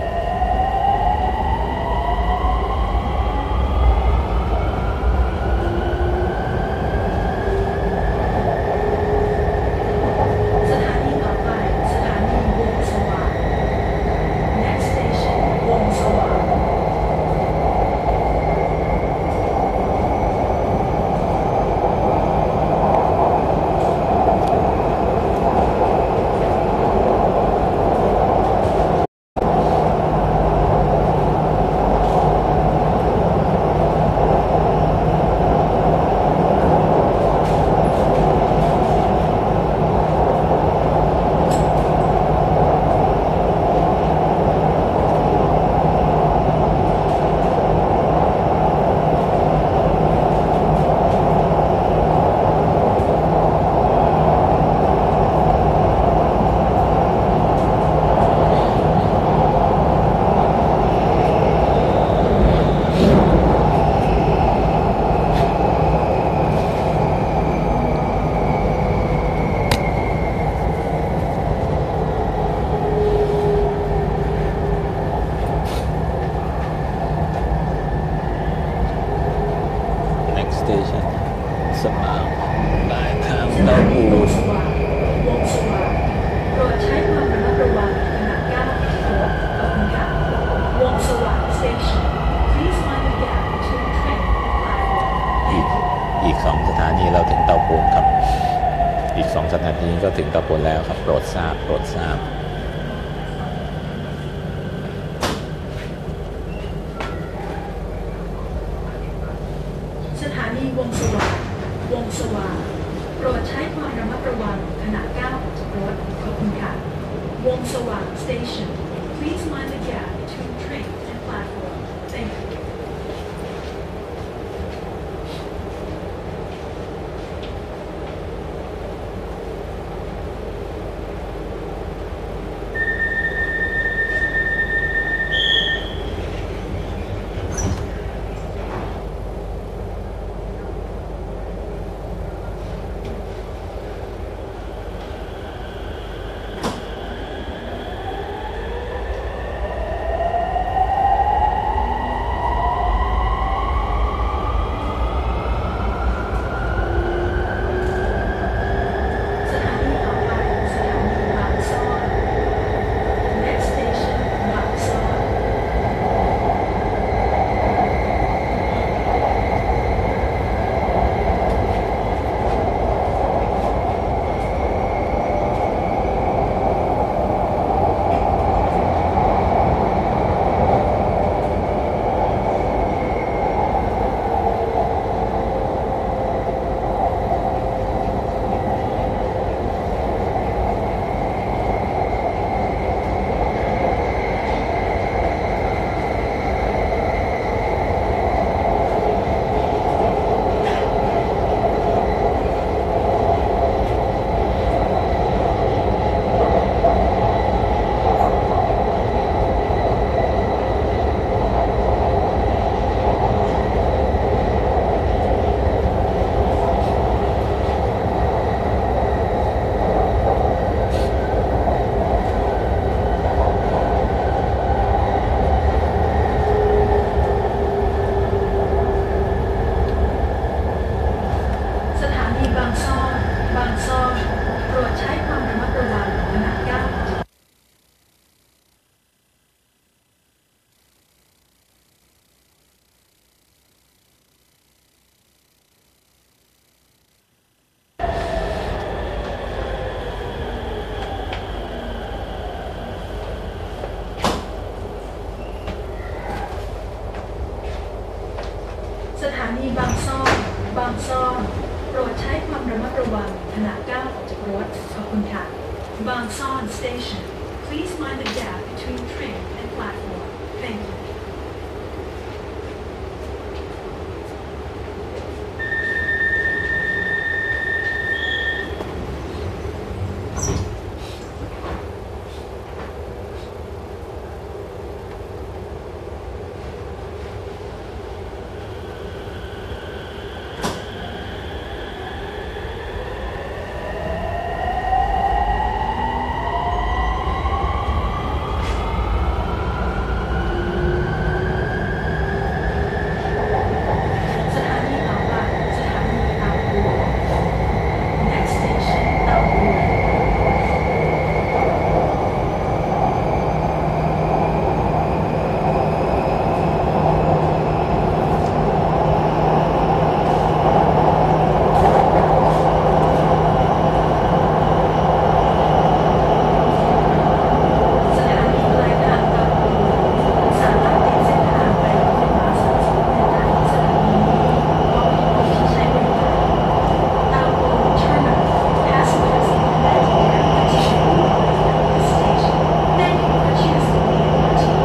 station สมางปลายทางเตาปูนวงสว่างโปรดใช้ความระมัดระวังขณะก้าวรถขอบคุณค่ะวงสว่าง station please mind the gap between train and platform อีกอีกสองสถานีเราถึงเตาปูนครับอีกสองสถานีก็ถึงเตาปูนแล้วครับโปรดทราบโปรดทราบสถานีวงสว่างวงสว่างโปรดใช้ความระมัดระวังขณะก้าวออกจากรถขอบคุณค่ะวงสว่าง station please mind the gap between train and platform thank you นีบางซ่อนบางซ่อนโปรดใช้ความระมัดระวังขณะก้าวออกจากรถขอบคุณค่ะ บางซ่อน station please mind the gap between train and platform thank you สถานีต่อไปสถานีเตาปูน next station เตาปูน สถานีปลายทางเตาปูนสามารถเปลี่ยนเส้นทางไปรถไฟฟ้าสายสีน้ำเงินได้ที่สถานีนี้บอกให้คนที่ใช้บริการเตาปูน terminal passengers in the air petition at this station thank you for choosing the เอ็ม อาร์ ที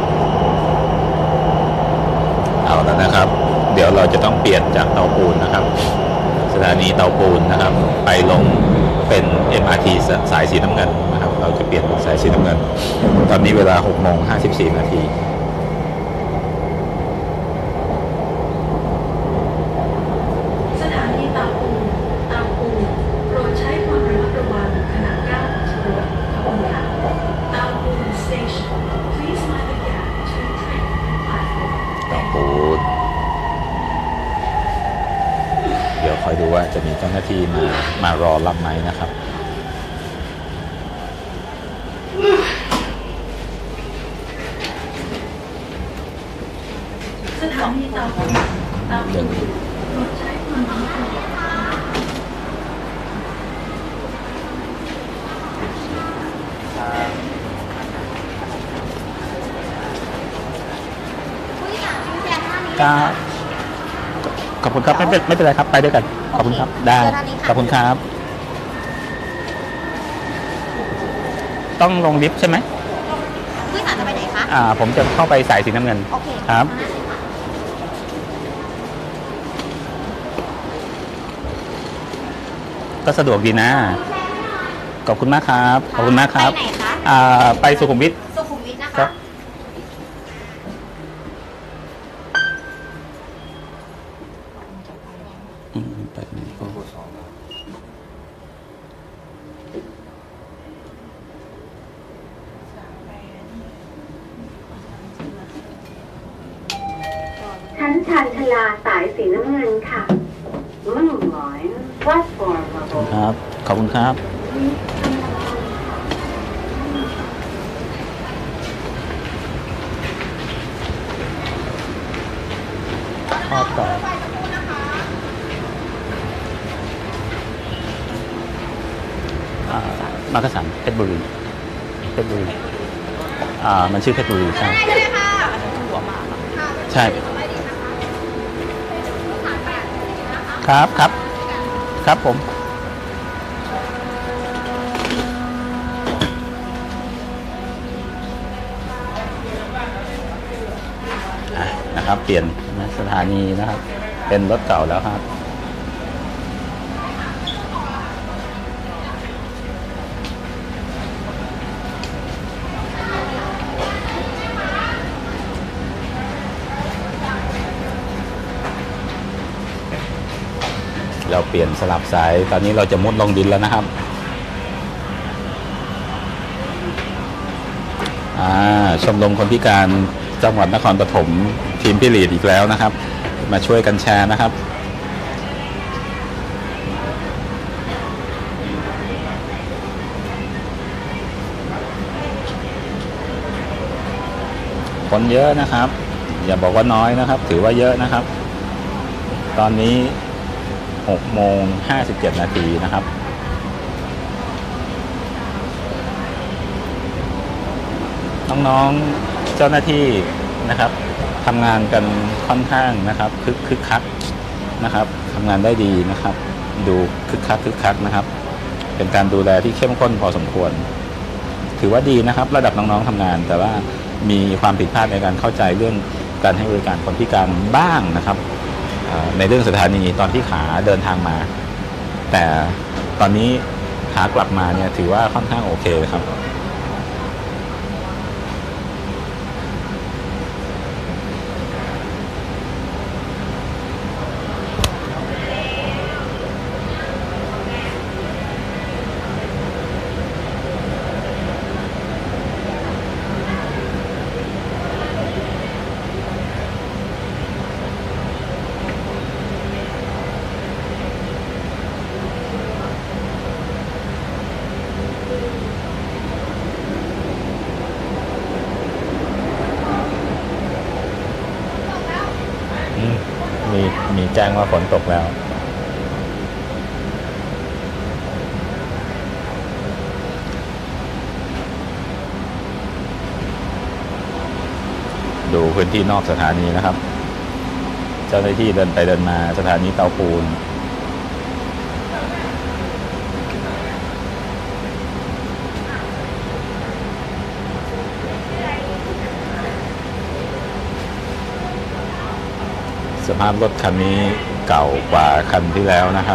เอาแล้วนะครับ เดี๋ยวเราจะต้องเปลี่ยนจากเตาปูนนะครับ สถานีเตาปูนนะครับ ไปลงเป็น เอ็ม อาร์ ที สายสีน้ำเงินนะครับ เราจะเปลี่ยนเป็นสายสีน้ำเงิน ตอนนี้เวลาหกโมงห้าสิบสี่นาทีสถานีเตาปูนเตาปูนโปรดใช้ความระมัดระวังขณะก้าวออกจากรถขอบคุณค่ะเตาปูน station please mind the gap between train and platform เตาปูน เดี๋ยวคอยดูว่าจะมีเจ้าหน้าที่มามารอรับไหมนะครับสถานีเตาปูนเตาปูนโปรดใช้ความระมัดระวังครับขอบคุณครับไม่เป็นไม่เป็นไรครับไปด้วยกันขอบคุณครับได้ขอบคุณครับ ต้องลงลิฟต์ใช่ไหมผู้โดยสารจะไปไหนคะอ่า ผมจะเข้าไปสายสีน้ำเงินโอเคครับมาเลยค่ะก็สะดวกดีนะ ขอบคุณมากครับขอบคุณมากครับไปไหนคะอ่าไปสุขุมวิทสุขุมวิทนะครัคะบ อืมไปไหนก็ชั้นชานชาลาสายสีน้ำเงินค่ะ Blue Line Platform ครับ ขอบคุณครับ ทอดต่ออ่ามักกะสันเพชรบุรีเพชรบุรีอ่ามันชื่อเพชรบุรีใช่ได้เลยค่ะใช่ ครับครับ ครับผม อ่ะนะครับ เปลี่ยนนะสถานีนะครับ เป็นรถเก่าแล้วครับ เราเปลี่ยนสลับสาย ตอนนี้เราจะมุดลงดินแล้วนะครับ อ่า ชมรมคนพิการจังหวัดนครปฐมทีมพิลีดอีกแล้วนะครับ มาช่วยกันแชร์นะครับ คนเยอะนะครับ อย่าบอกว่าน้อยนะครับ ถือว่าเยอะนะครับ ตอนนี้หกโมงห้าสิบเจ็ดนาทีนะครับ น้องๆเจ้าหน้าที่นะครับทำงานกันค่อนข้างนะครับคึกคึกคักนะครับทำงานได้ดีนะครับดูคึกคักคึกคักนะครับเป็นการดูแลที่เข้มข้นพอสมควรถือว่าดีนะครับระดับน้องๆทำงานแต่ว่ามีความผิดพลาดในการเข้าใจเรื่องการให้บริการคนพิการบ้างนะครับในเรื่องสถานีตอนที่ขาเดินทางมาแต่ตอนนี้ขากลับมาเนี่ยถือว่าค่อนข้างโอเคครับมีมีแจ้งว่าฝนตกแล้วดูพื้นที่นอกสถานีนะครับเจ้าหน้าที่เดินไปเดินมาสถานีเตาปูนสภาพรถคันนี้เก่ากว่าคันที่แล้วนะครับ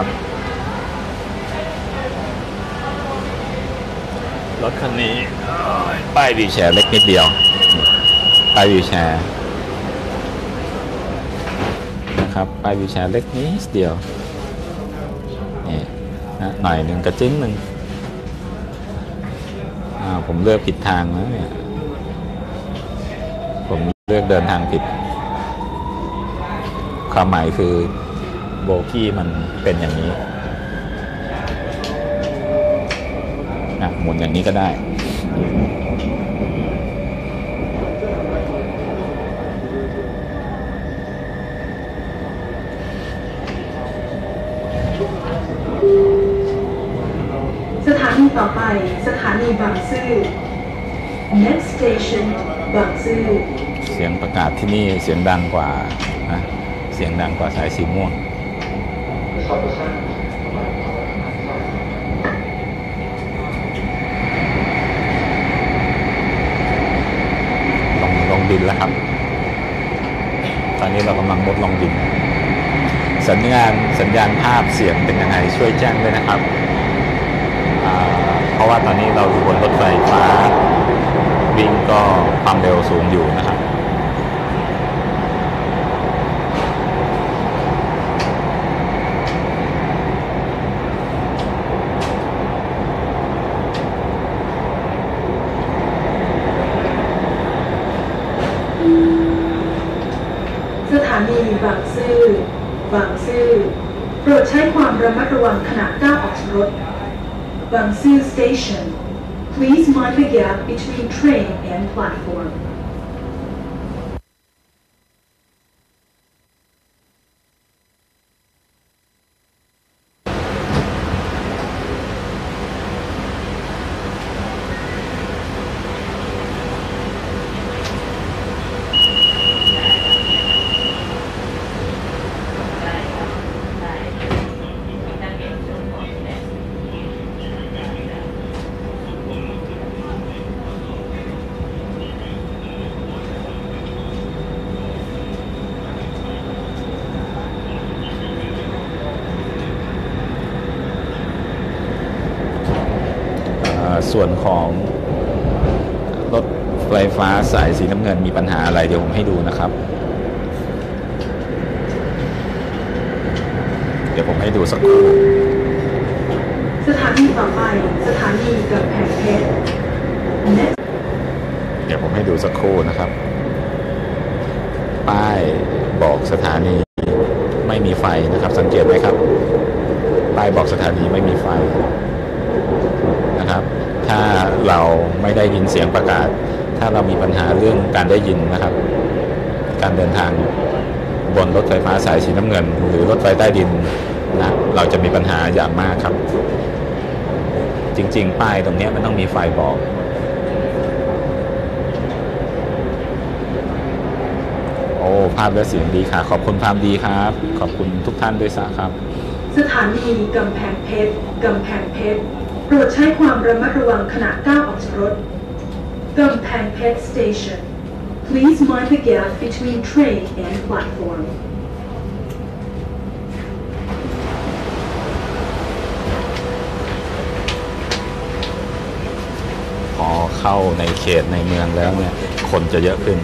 รถคันนี้ป้ายวีลแชร์เล็กนิดเดียวป้ายวีลแชร์นะครับป้ายวีลแชร์เล็กนิดเดียวนี่นะหน่อยหนึ่งกระจิ้งหนึ่งผมเลือกผิดทางนะเนี่ยผมเลือกเดินทางผิดความหมายคือโบกี้มันเป็นอย่างนี้นะหมุนอย่างนี้ก็ได้สถานีต่อไปสถานีบางซื่อ next station บางซื่อเสียงประกาศที่นี่เสียงดังกว่านะเสียงดังกว่าสายสีม่วงลงลงดินแล้วครับตอนนี้เรากำลังมุดลงดินสัญญาณสัญญาณภาพเสียงเป็นยังไงช่วยแจ้งด้วยนะครับเพราะว่าตอนนี้เราอยู่บนรถไฟฟ้าวิ่งก็ความเร็วสูงอยู่นะครับสถานีบางซื่อบางซื่อโปรดใช้ความระมัดระวังขณะก้าวออกจากรถบางซื่อ station please mind the gap between train and platform ส่วนของรถไฟฟ้าสายสีน้ำเงินมีปัญหาอะไรเดี๋ยวผมให้ดูนะครับเดี๋ยวผมให้ดูสักครู่สถานีต่อไปสถานีกับแผงเพชรเดี๋ยวผมให้ดูสักครู่นะครับป้ายบอกสถานีไม่มีไฟนะครับสังเกตไหมครับป้ายบอกสถานีไม่มีไฟนะครับถ้าเราไม่ได้ยินเสียงประกาศถ้าเรามีปัญหาเรื่องการได้ยินนะครับการเดินทางบนรถไฟฟ้าสายสีน้ำเงินหรือรถไฟใต้ดินนะเราจะมีปัญหาอย่างมากครับจริงๆป้ายตรงนี้มันต้องมีไฟบอกโอ้ภาพและเสียงดีค่ะขอบคุณความดีครับขอบคุณทุกท่านด้วยครับสถานีกำแพงเพชรกำแพงเพชรโปรดใช้ความระมัดระวังขณะก้าวออกจากรถกำแพงเพชร Station Please mind the gap between train and platform พอเข้าในเขตในเมืองแล้วเนี่ยคนจะเยอะขึ้น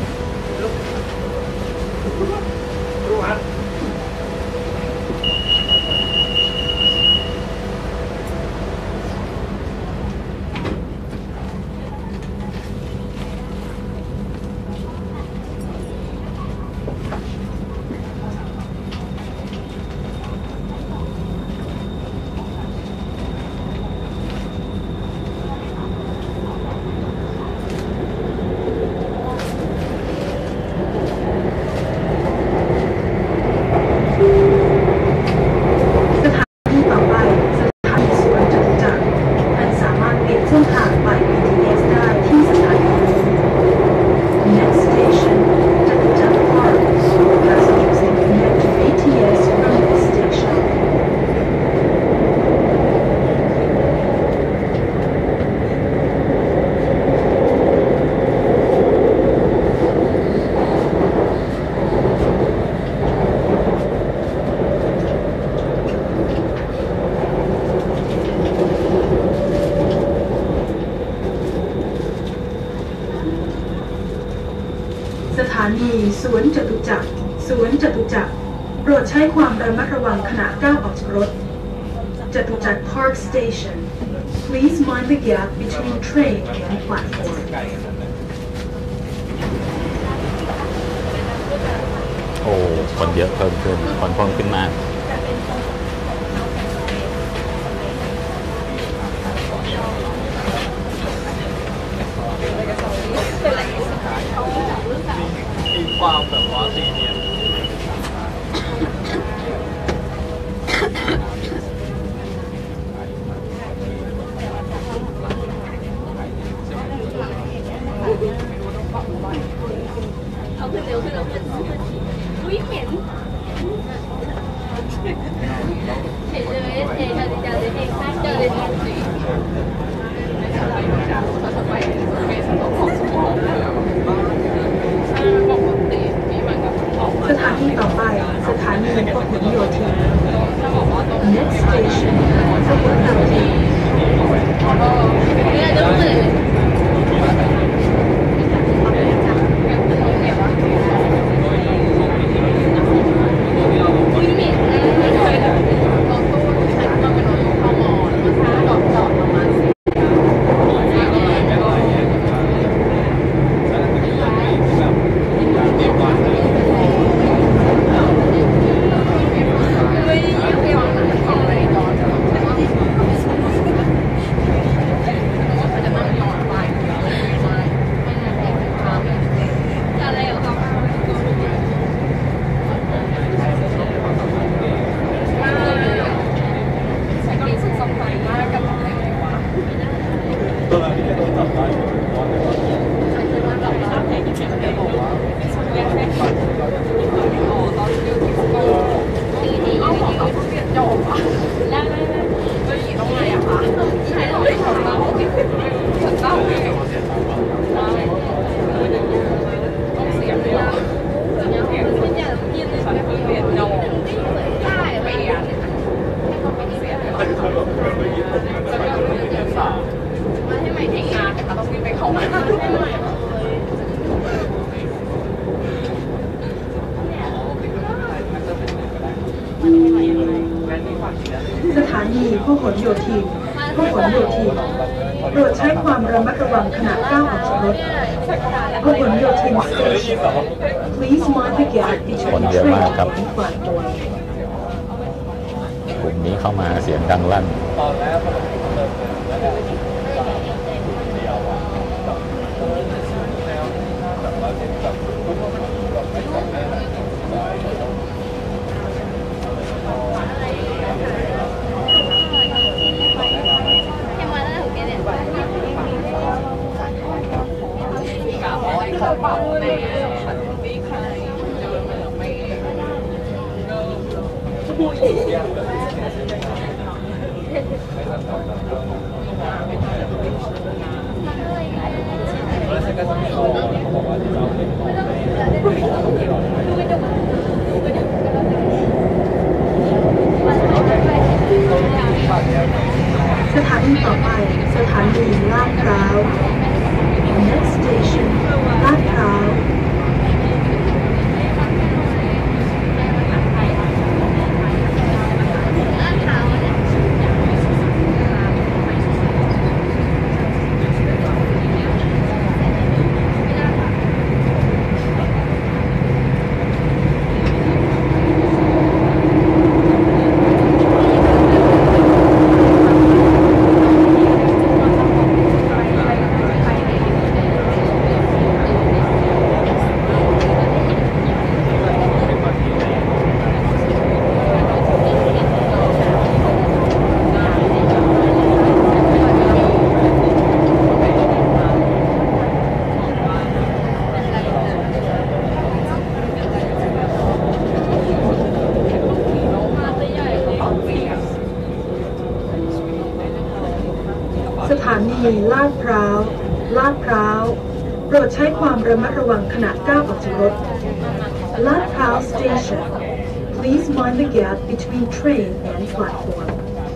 สถานีสวนจตุจักรสวนจตุจักรโปรดใช้ความระมัดระวังขณะก้าวออกจากรถจตุจักร Park Station Please mind the gap between train and platform โอ้คนเยอะเพิ่มขึ้นคนเพิ่มขึ้นมากความแบบว่าสี่เหลี่ยมเอาขึ้นเร็วขึ้นเร็วขึ้นอุ้ยเห็นเห็นเลยเห็นเลยเจอเลยเห็นเจอเลยสิสถานีต่อไปสถานีพหลโยธิน Next station พหลโยธินเนี่ยจะรู้เลยสถานีพหลโยธินพหลโยธินโปรดใช้ความระมัดระวังขณะก้าวออกจากรถพหลโยธิน Station Please mind the gap between train and platform กลุ่มนี้เข้ามาเสียงดังลั่นสถานีต่อไปสถานีลาดพร้าว Next station ลาดพร้าวสถานีลาดพร้าวลาดพร้าวโปรดใช้ความระมัดระวังขณะก้าวออกจากรถ ลาดพร้าว Station Please mind the gap between train and platform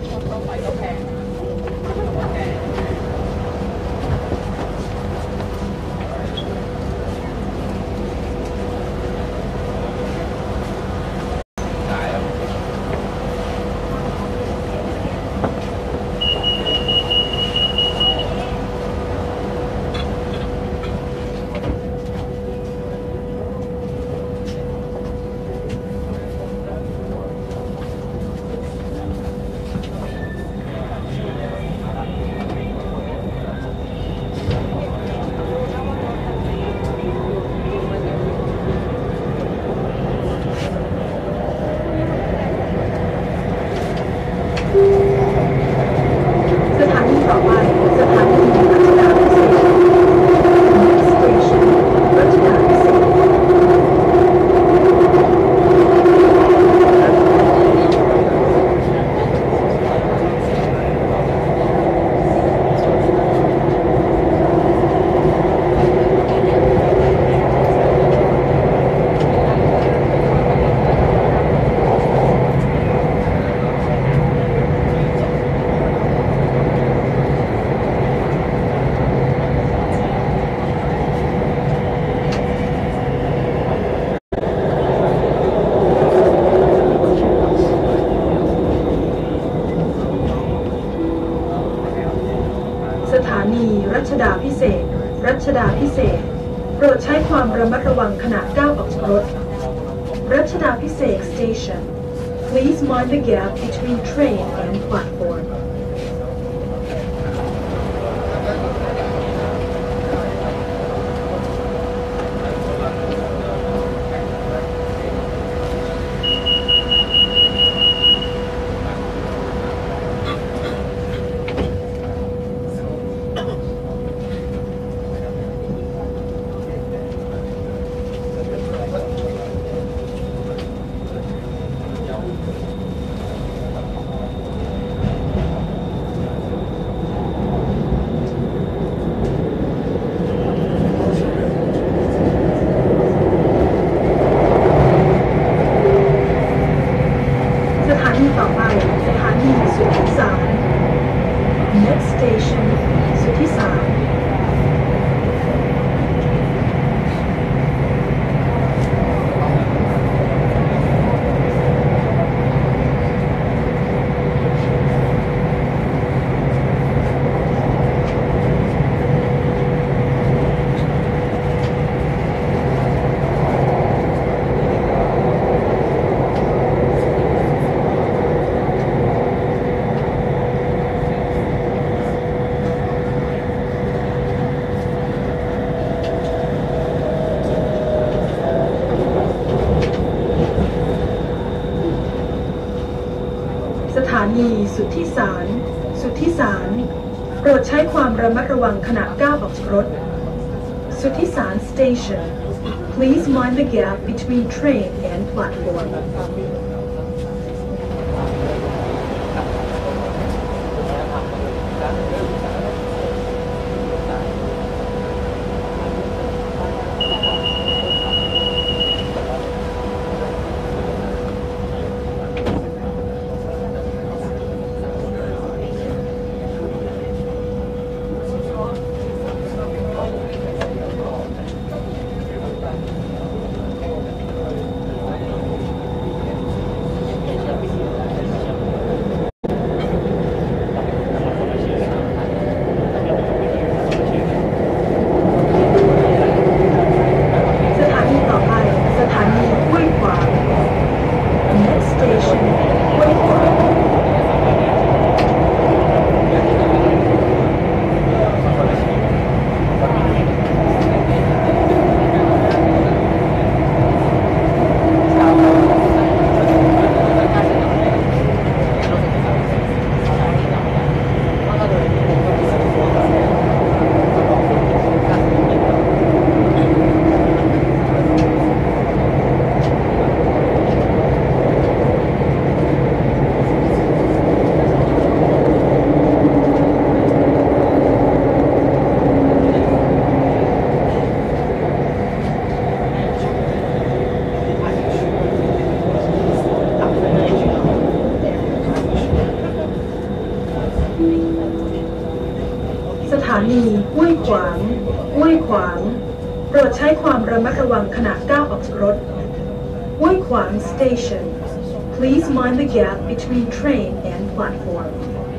สถานีต่อไปสถานีรัชดาพิเศษ Next station รัชดาพิเศษสถานีรัชดาพิเศษรัชดาพิเศษโปรดใช้ความระมัดระวังขณะก้าวออกจากรถ รัชดาพิเศษ Station Please mind the gap between train and platformสถานีต่อไปสถานีสุทธิสาร Next station สุทธิสาร สถานีสุทธิสาร สุทธิสาร โปรดใช้ความระมัดระวังขณะก้าวออกจากรถ สุทธิสาร Station Please mind the gap between train and platform ความระมัดระวังขณะก้าวออกจากรถห้วยขวาง Station Please mind the gap between train and platform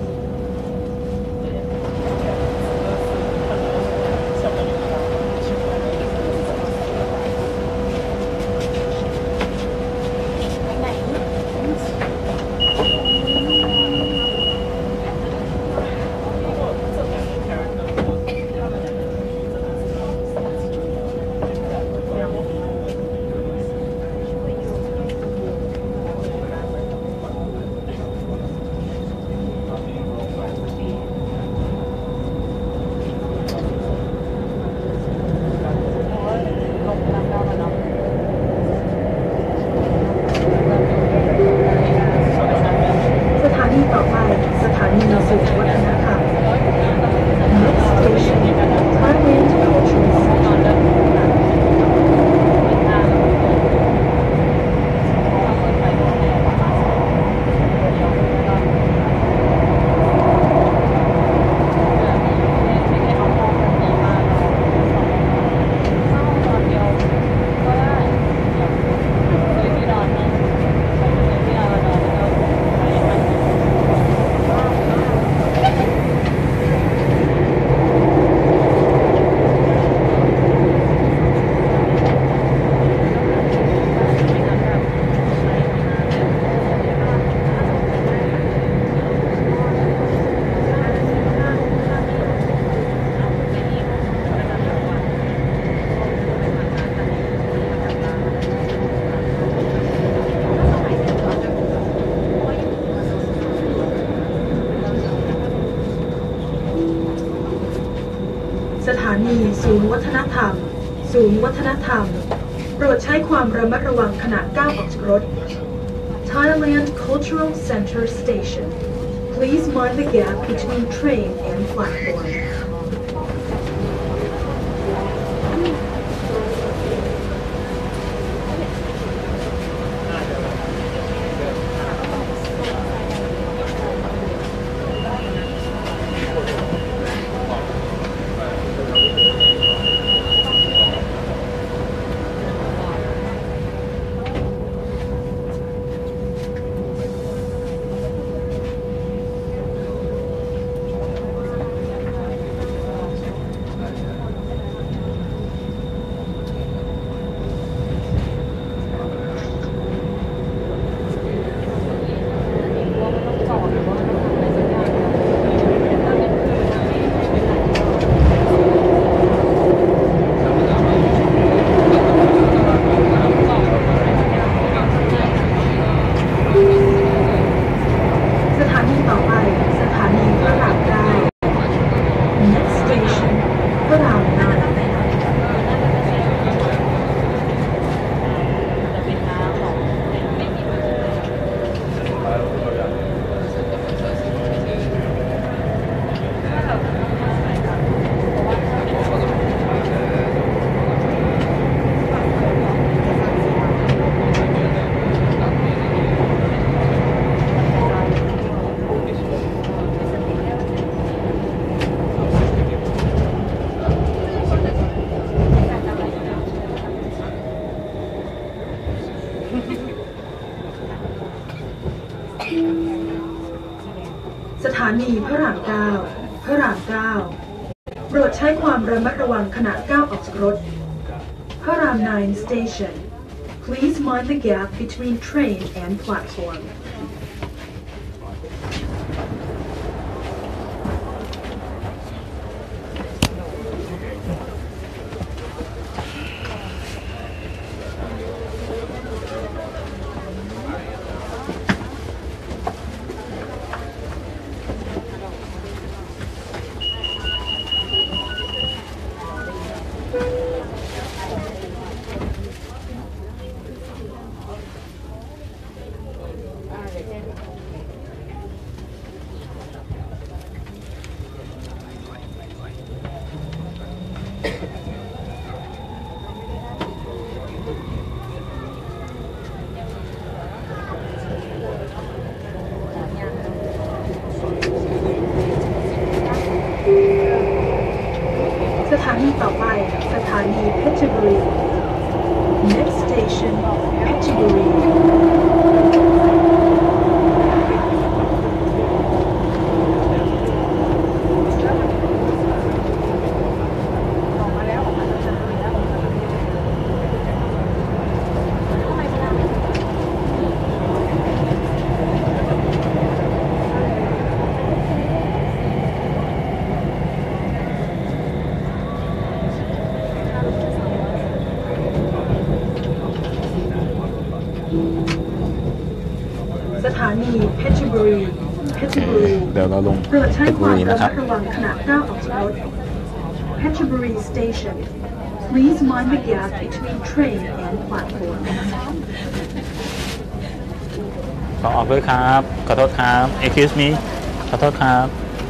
สถานีต่อไปสถานีศูนย์วัฒนธรรม Next station Thailand Cultural Center สถานีศูนย์วัฒนธรรมศูนย์วัฒนธรรมโปรดใช้ความระมัดระวังขณะก้าวออกจากรถ Thailand Cultural Center Station Please mind the gap between train and platformสถานีพระรามเก้าพระรามเก้าโปรดใช้ความระมัดระวังขณะก้าวออกจากรถพระราม nine Station Please mind the gap between train and platform Next station, Phetchaburi. สถานีเพชรบุรีเพชรบุรีเดี๋ยวเราลงโปรดเพใช้ชรคบุวามรีระนะคมัรับดระวังขณะก้าวออกจากรถ Phetchaburi Station. Please mind the gap between train and platform. ขอออกด้วยครับ ขอโทษครับ excuse me ขอโทษครับ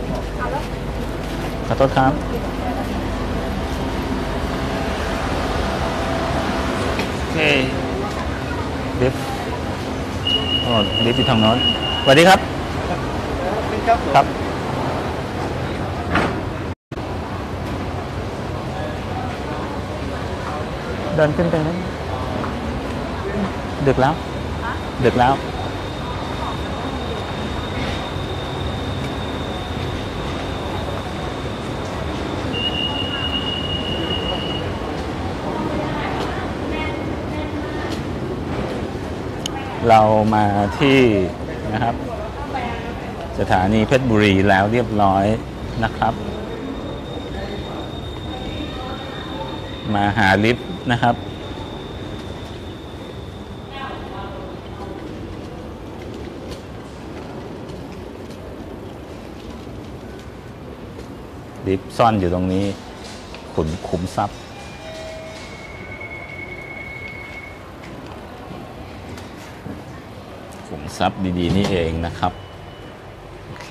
ขอโทษครับ โอเคลิฟต์โอ้ลิฟต์อยู่ทางโน้นสวัสดีครับ ครับ เดินขึ้นไปนั้นดึกแล้ว ดึกแล้ว เรามาที่นะครับ สถานีเพชรบุรีแล้วเรียบร้อยนะครับ มาหาลิฟต์นะครับ ลิฟต์ซ่อนอยู่ตรงนี้ขุนขุมทรัพย์ขุมทรัพย์ดีๆนี่เองนะครับ โอเค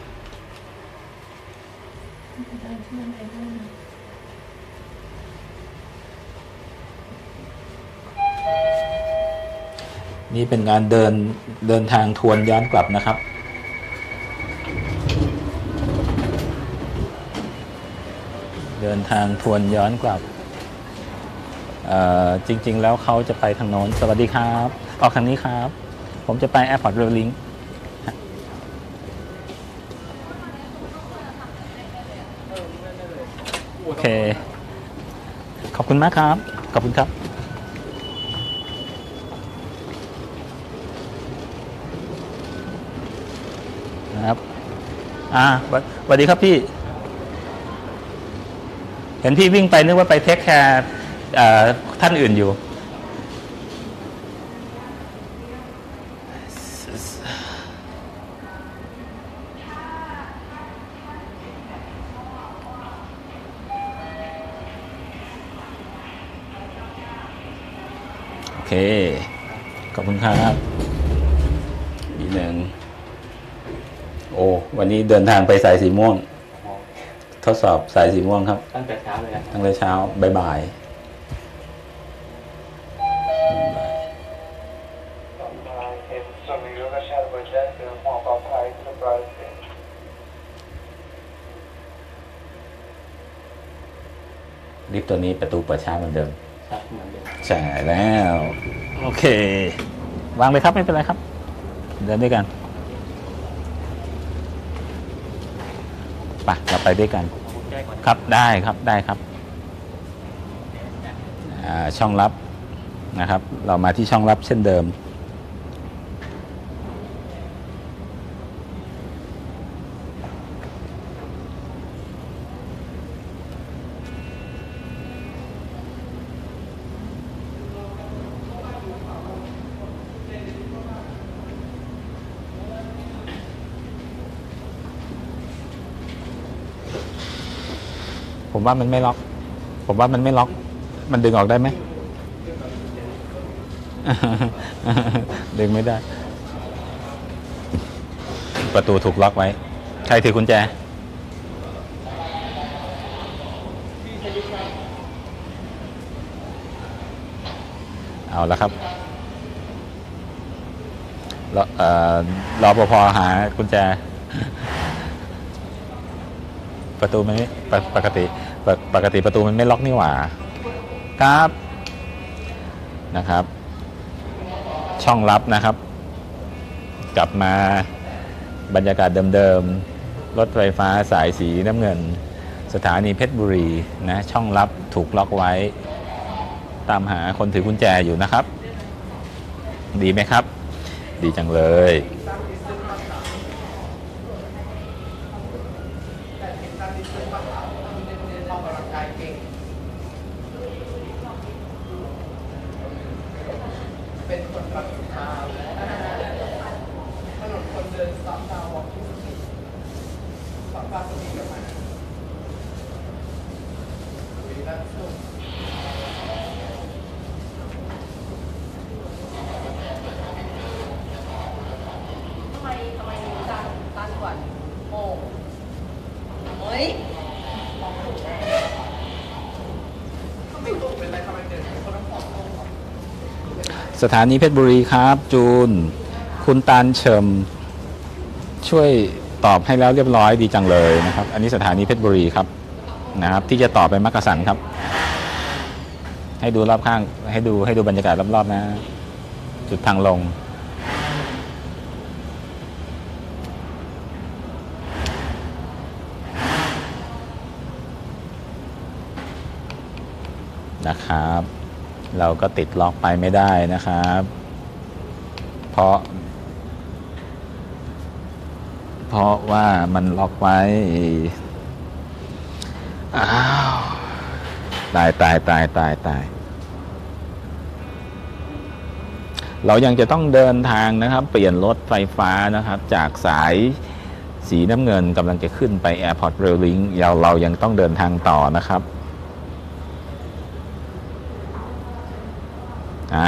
นี่เป็นการเดินเดินทางทวนย้อนกลับนะครับ เดินทางทวนย้อนกลับจริงๆแล้วเขาจะไปทางโน้นสวัสดีครับออกทางนี้ครับ ผมจะไป Airport Rail Link โอเคขอบคุณมากครับขอบคุณครับนะครับอ่าสวัสดีครับพี่เห็นพี่วิ่งไปนึกว่าไปเทคแคร์ท่านอื่นอยู่โอเคขอบคุณครับอีกหนึ่งโอ้วันนี้เดินทางไปสายสีม่วงทดสอบสายสีม่วงครับตั้งแต่เช้าเลยครับตั้งแต่เช้าบ่ายๆลิฟต์ตัวนี้ประตูเปิดช้าเหมือนเดิมใช่แล้วโอเควางเลยครับไม่เป็นไรครับเดินด้วยกันไปเราไปด้วยกันครับได้ครับได้ครับช่องลับนะครับเรามาที่ช่องลับเช่นเดิมผมว่ามันไม่ล็อกผมว่ามันไม่ล็อกมันดึงออกได้ไหม ดึงไม่ได้ประตูถูกล็อกไว้ใครถือกุญแจเอาละครับรอเอ่อรอปภหากุญแจประตูมันไม่ปกติปกติประตูมันไม่ล็อกนี่หว่าครับนะครับ ช่องลับนะครับ กลับมาบรรยากาศเดิมๆรถไฟฟ้าสายสีน้ำเงินสถานีเพชรบุรีนะช่องลับถูกล็อกไว้ตามหาคนถือกุญแจอยู่นะครับ ดีไหมครับ ดีจังเลยเป็นคนรักสุภาพถนนคนเดินสามดาววอล์กที่สุดสามดาวตรงนี้กันมาวีนัสสุดทำไมทำไมตันตันกว่าโมงเฮ้ยไม่ตุ้มเป็นไรทำไมเดินคนต้องปลอดภัยสถานีเพชรบุรีครับจูนคุณตาลเฉิมช่วยตอบให้แล้วเรียบร้อยดีจังเลยนะครับ อันนี้สถานีเพชรบุรีครับนะครับ ที่จะต่อไปมักกะสันครับ ให้ดูรอบข้างให้ดูให้ดูบรรยากาศรอบๆนะ จุดทางลงนะครับ เราก็ติดล็อกไปไม่ได้นะครับ เพราะ เพราะว่ามันล็อกไว้อ้าวตายตายตายตายตายเรายังจะต้องเดินทางนะครับเปลี่ยนรถไฟฟ้านะครับจากสายสีน้ำเงินกำลังจะขึ้นไป Airport Rail Link เราเรายังต้องเดินทางต่อนะครับอ่า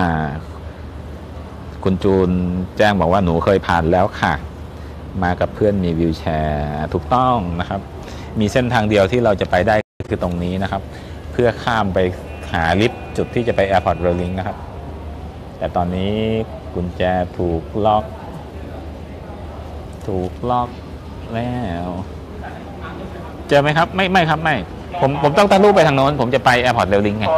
คุณจูนแจ้งบอกว่าหนูเคยผ่านแล้วค่ะมากับเพื่อนมีวิวแชร์ถูกต้องนะครับมีเส้นทางเดียวที่เราจะไปได้คือตรงนี้นะครับเพื่อข้ามไปหาลิฟต์จุดที่จะไป Airport Rail Link นะครับแต่ตอนนี้กุญแจถูกล็อกถูกล็อกแล้วเจอไหมครับไม่ไม่ครับไม่ผมผมต้องทะลุไปทางโน้นผมจะไป Airport Rail Link ไง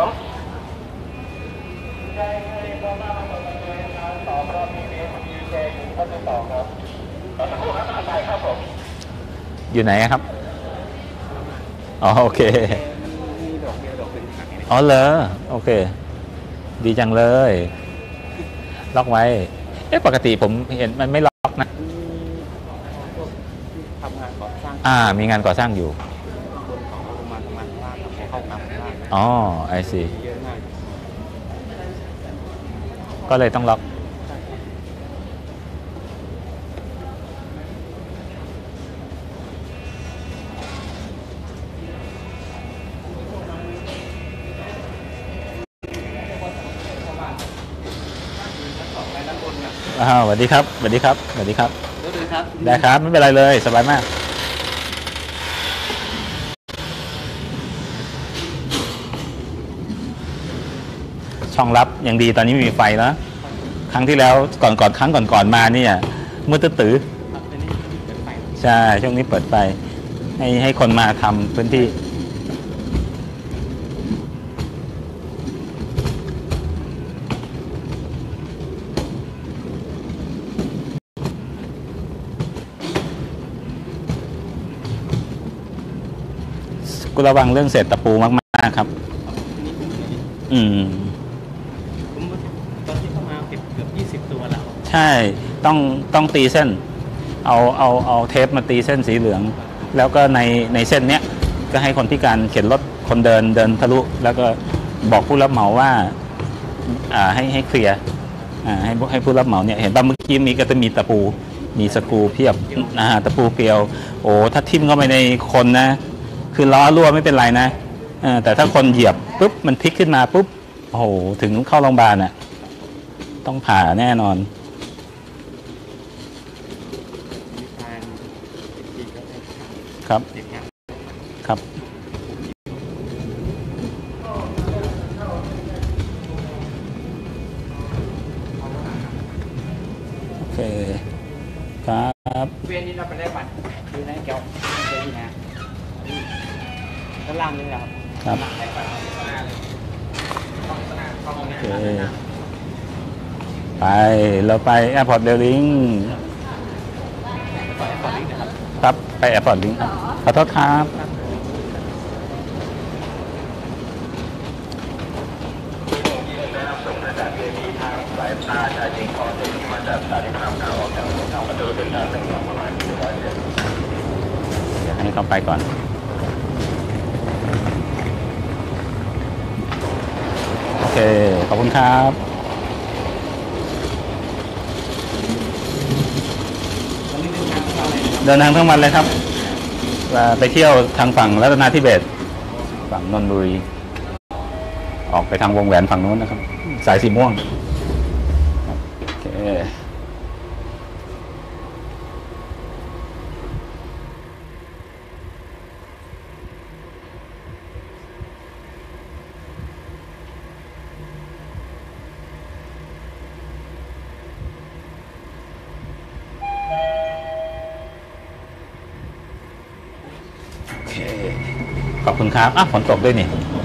อยู่ไหนครับอ๋อโอเคอ๋อเหรอโอเคดีจังเลยล็อกไว้เอ๊ะปกติผมเห็นมันไม่ล็อกนะทำงานก่อสร้างอ่ามีงานก่อสร้างอยู่บนของโรงงานทำงานข้างล่างกับเข้าน้ำข้างล่างอ๋อไอซีเยอะมากก็เลยต้องล็อกอ้าวสวัสดีครับสวัสดีครับสวัสดีครับดูดูครับได้ครับไม่เป็นไรเลยสบายมากช่องลับอย่างดีตอนนี้ไม่มีไฟแล้วครั้งที่แล้วก่อนก่อนครั้งก่อนก่อนมาเนี่ยมืดตื้อใช่ช่วงนี้เปิดไฟให้ให้คนมาทำพื้นที่กูระวังเรื่องเศษตะปูมากๆครับอืมผมตอนที่เข้ามาเก็บเกือบยี่สิบตัวแล้วใช่ต้องต้องตีเส้นเอาเอาเอาเทปมาตีเส้นสีเหลืองแล้วก็ในในเส้นเนี้ยก็ให้คนพิการเข็นรถคนเดินเดินทะลุแล้วก็บอกผู้รับเหมาว่าอ่าให้ให้เคลียร์อ่าให้ให้ผู้รับเหมาเนี่ยเห็นป่ะเมื่อกี้มีก็จะมีตะปูมีสกรูเพียบอ่าตะปูเกลียวโอ้ถ้าทิ่มเข้าไปในคนนะคือล้อรั่วไม่เป็นไรนะแต่ถ้าคนเหยียบปุ๊บมันพลิกขึ้นมาปุ๊บโอ้โหถึงเข้าโรงพยาบาลน่ะต้องผ่าแน่นอนครับครับโอเคครับเวียนนี้เราไปได้บัตรดูนะเกี่ยวเดี๋ยวนะด้านล่างนี่แหละครับครับได้บัตรข้างหน้าเลยห้องสนามห้องนี้เคไปเราไปแอร์พอร์ตเดลิงครับไปแอร์พอร์ตลิงขอโทษครับให้เขาไปก่อนโอเคขอบคุณครับเดินทางทั้งวันเลยครับไปเที่ยวทางฝั่งรัตนาธิเบศรฝั่งนนทบุรีออกไปทางวงแหวนฝั่งนู้นนะครับสายสีม่วงโอเคขอบคุณครับอ่ะฝนตกด้วยนี่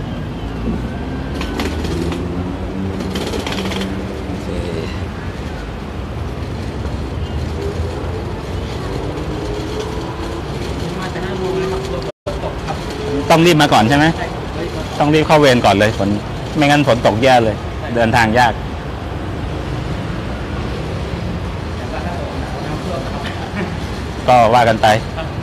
ต้องรีบมาก่อนใช่ไหมต้องรีบเข้าเวรก่อนเลยฝนไม่งั้นฝนตกแย่เลยเดินทางยากก็ว่ากันไป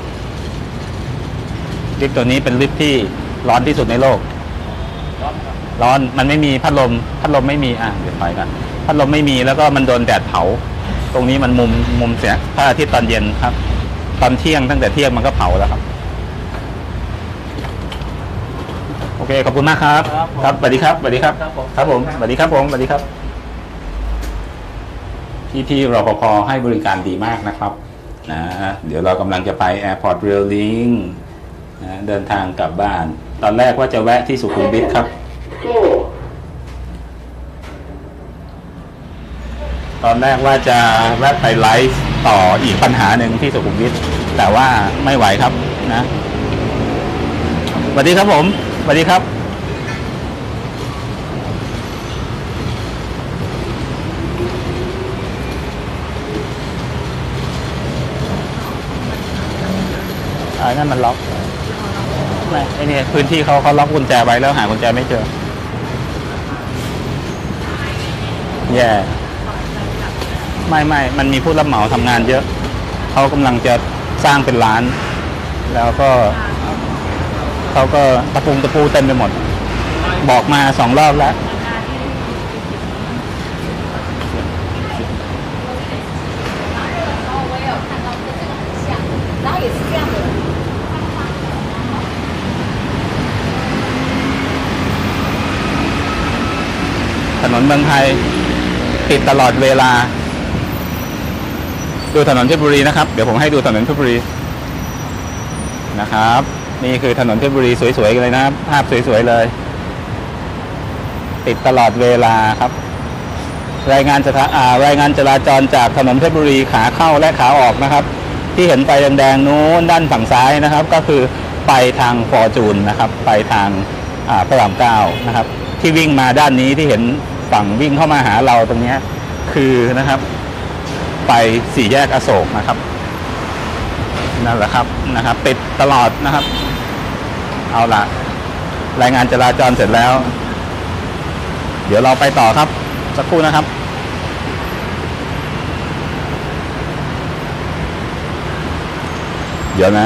ลิฟต์ตัวนี้เป็นลิฟต์ที่ร้อนที่สุดในโลกร้อนมันไม่มีพัดลมพัดลมไม่มีอ่ะเดี๋ยวถอยกันพัดลมไม่มีแล้วก็มันโดนแดดเผาตรงนี้มันมุมมุมเสียพระอาทิตย์ตอนเย็นครับตอนเที่ยงตั้งแต่เที่ยงมันก็เผาแล้วครับโอเคขอบคุณมากครับครับสวัสดีครับสวัสดีครับครับผมสวัสดีครับผมสวัสดีครับพี่พี่รปภให้บริการดีมากนะครับนะเดี๋ยวเรากำลังจะไป Airport Rail Link นะเดินทางกลับบ้านตอนแรกว่าจะแวะที่สุขุมวิทครับตอนแรกว่าจะแวะไปไลฟ์ต่ออีกปัญหาหนึ่งที่สุขุมวิทแต่ว่าไม่ไหวครับนะสวัสดีครับผมสวัสดีครับอ่านั่นมันล็อกไม่ไอ้นี่พื้นที่เขาเขาล็อกกุญแจไว้แล้วหากุญแจไม่เจอแย่ yeah. ไม่ไม่มันมีผู้รับเหมาทำงานเยอะเขากำลังจะสร้างเป็นร้านแล้วก็เขาก็ตะปูตะปูเต็มไปหมดบอกมาสองรอบแล้วถนนเมืองไทยติดตลอดเวลาดูถนนเพชรบุรีนะครับเดี๋ยวผมให้ดูถนนเพชรบุรีนะครับนี่คือถนนเพชรบุรีสวยๆเลยนะครับภาพสวยๆเลยติดตลอดเวลาครับรายงานสถารายงานจราจรจากถนนเพชรบุรีขาเข้าและขาออกนะครับที่เห็นไฟแดงๆนู้นด้านฝั่งซ้ายนะครับก็คือไปทางฟอร์จูนนะครับไปทางพระรามเก้านะครับที่วิ่งมาด้านนี้ที่เห็นฝั่งวิ่งเข้ามาหาเราตรงนี้คือนะครับไปสี่แยกอโศกนะครับนั่นแหละครับนะครับติดตลอดนะครับเอาล่ะรายงานจราจรเสร็จแล้วเดี๋ยวเราไปต่อครับสักครู่นะครับเดี๋ยวนะ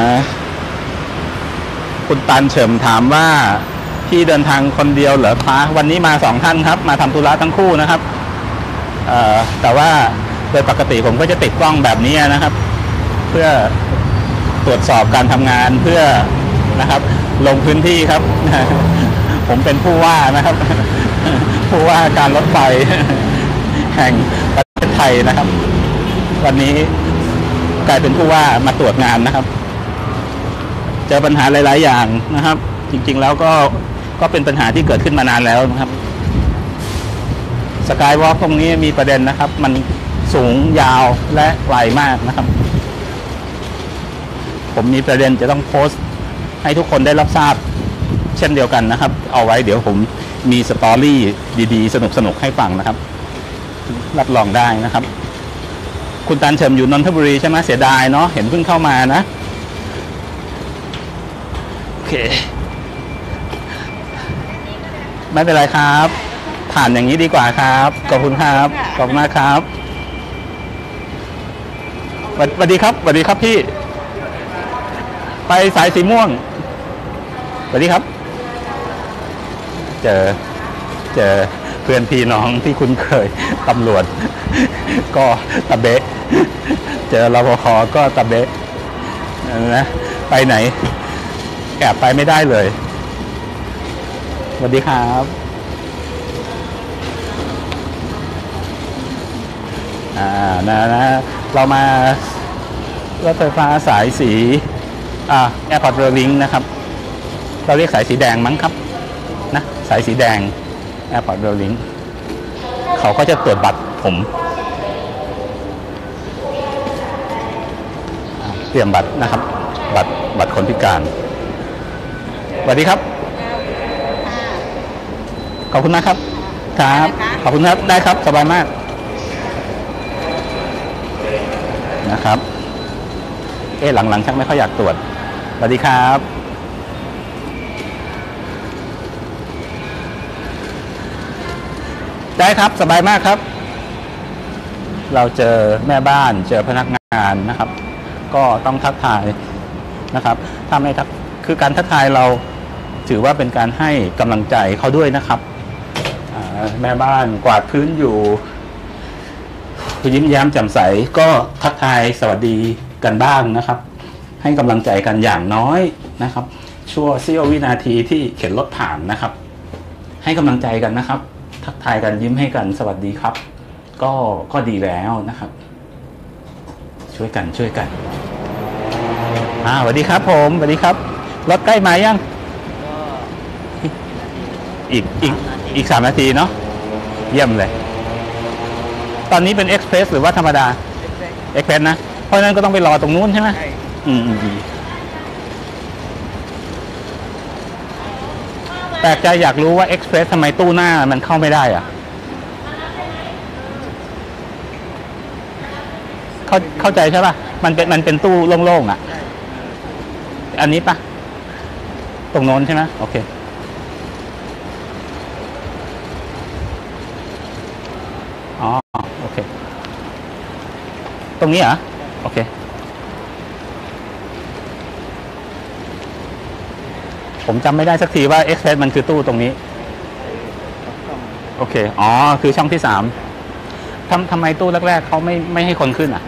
คุณตันเฉิมถามว่าพี่เดินทางคนเดียวเหรอคะวันนี้มาสองท่านครับมาทำธุระทั้งคู่นะครับเอ่อแต่ว่าโดยปกติผมก็จะติดกล้องแบบนี้นะครับเพื่อตรวจสอบการทำงานเพื่อนะครับลงพื้นที่ครับผมเป็นผู้ว่านะครับผู้ว่าการรถไฟแห่งประเทศไทยนะครับวันนี้กลายเป็นผู้ว่ามาตรวจงานนะครับเจอปัญหาหลายๆอย่างนะครับจริงๆแล้วก็ก็เป็นปัญหาที่เกิดขึ้นมานานแล้วนะครับสกายวอล์กตรงนี้มีประเด็นนะครับมันสูงยาวและไกลมากนะครับผมมีประเด็นจะต้องโพสต์ให้ทุกคนได้รับทราบเช่นเดียวกันนะครับเอาไว้เดี๋ยวผมมีสตอรี่ดีๆ สนุกๆให้ฟังนะครับ รับรองได้นะครับ คุณตันเฉิมอยู่นนทบุรีใช่ไหมเสียดายเนาะเห็นเพิ่งเข้ามานะโอเคไม่เป็นไรครับผ่านอย่างนี้ดีกว่าครับขอบคุณครับขอบคุณมากครับสวัสดีครับสวัสดีครับพี่ไปสายสีม่วงสวัสดีครับเจอเจอเพื่อนพี่น้องที่คุ้นเคยตำรวจก็ตะเบะเจอรปภก็ตะเบะนะไปไหนแอบไปไม่ได้เลยสวัสดีครับอ่านะนะเรามารถไฟฟ้าสายสีอ่าแอร์พอร์ตเรลลิงนะครับเราเรียกสายสีแดงมั้งครับนะสายสีแดงแอร์พอร์ตเรลลิงเขาก็จะตรวจบัตรผมเตรียมบัตรนะครับบัตรบัตรคนพิการสวัสดีครับขอบคุณนะครับครับขอบคุณครับได้ครับสบายมากนะครับเอ๊ะหลังๆชักไม่ค่อยอยากตรวจสวัสดีครับได้ครับสบายมากครับเราเจอแม่บ้านเจอพนักงานนะครับก็ต้องทักทายนะครับถ้าไม่ทักคือการทักทายเราถือว่าเป็นการให้กำลังใจเขาด้วยนะครับแม่บ้านกวาดพื้นอยู่ยิ้มแย้มแจ่มใสก็ทักทายสวัสดีกันบ้างนะครับให้กำลังใจกันอย่างน้อยนะครับชั่วเสี้ยววินาทีที่เข็นรถผ่านนะครับให้กำลังใจกันนะครับทักทายกันยิ้มให้กันสวัสดีครับก็ก็ดีแล้วนะครับช่วยกันช่วยกันอ่าสวัสดีครับผมสวัสดีครับรถใกล้มายังอีกอีกอีกสามนาทีเนาะเยี่ยมเลยตอนนี้เป็นเอ็กซ์เพรสหรือว่าธรรมดาเอ็กซ์เพรสนะเพราะฉะนั้นก็ต้องไปรอตรงนู้นใช่ไหมอืมอืมแปลกใจอยากรู้ว่าเอ็กซ์เพรสทำไมตู้หน้ามันเข้าไม่ได้อ่ะเข้าเข้าใจใช่ป่ะมันเป็นมันเป็นตู้โล่งๆอ่ะอันนี้ป่ะตรงโน้นใช่ไหมโอเคอ๋อโอเคตรงนี้เหรอโอเคผมจำไม่ได้สักทีว่า Express มันคือตู้ตรงนี้โอเคอ๋อคือช่องที่สามทำทำไมตู้แรกๆเขาไม่ไม่ให้คนขึ้นอ่ะ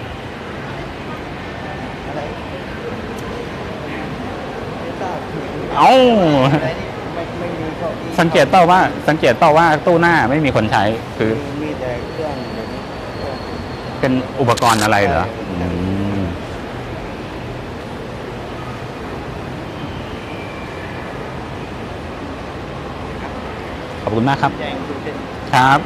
เอ้าสังเกตเปล่าว่าสังเกตเปล่าว่าตู้หน้าไม่มีคนใช้คือมีแต่เครื่องเป็นอุปกรณ์อะไรเหรอขอบคุณมากครับครับ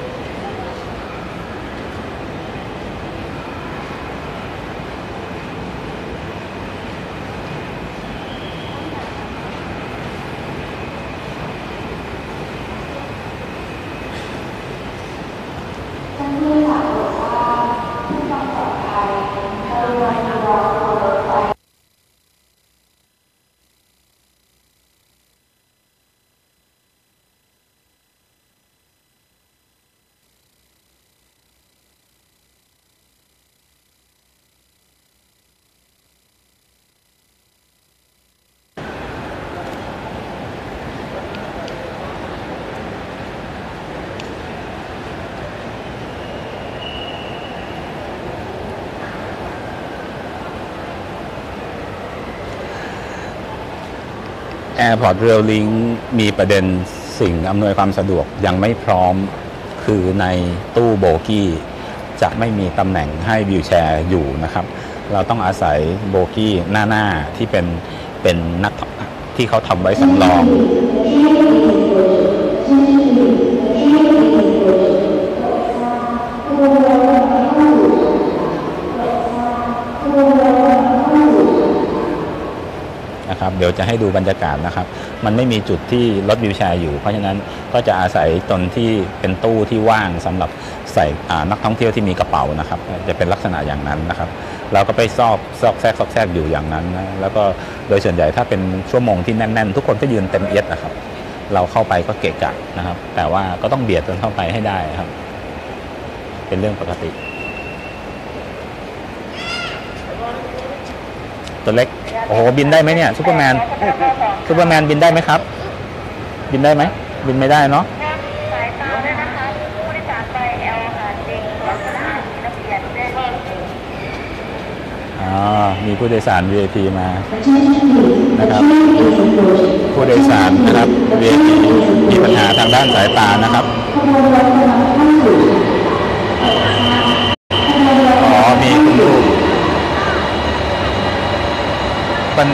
Airport Rail Link มีประเด็นสิ่งอำนวยความสะดวกยังไม่พร้อมคือในตู้โบกี้จะไม่มีตำแหน่งให้วีลแชร์อยู่นะครับเราต้องอาศัยโบกี้หน้าหน้าที่เป็นเป็นนักที่เขาทำไว้สำรองนะครับเดี๋ยวจะให้ดูบรรยากาศนะครับมันไม่มีจุดที่รถวีลแชร์อยู่เพราะฉะนั้นก็จะอาศัยตนที่เป็นตู้ที่ว่างสำหรับใส่นักท่องเที่ยวที่มีกระเป๋านะครับจะเป็นลักษณะอย่างนั้นนะครับเราก็ไปซอกซอกแซกซอกแซกอยู่อย่างนั้นนะแล้วก็โดยส่วนใหญ่ถ้าเป็นชั่วโมงที่แน่นๆทุกคนก็ยืนเต็มเอียดนะครับเราเข้าไปก็เกะกะนะครับแต่ว่าก็ต้องเบียดกันเข้าไปให้ได้ครับเป็นเรื่องปกติตัวเล็กโอ้โหบินได้ไหมเนี่ยซูเปอร์แมนซูเปอร์แมนบินได้ไหมครับบินได้ไหมบินไม่ได้เนาะสายตาด้วยนะคะผู้โดยสารไปแอลค่ะจริงลักษณะนักเรียนด้วยอ๋อมีผู้โดยสาร วี ไอ พี มานะครับผู้โดยสารนะครับ วี ไอ พี มีปัญหาทางด้านสายตานะครับอ๋อมีคุณลูกเป็น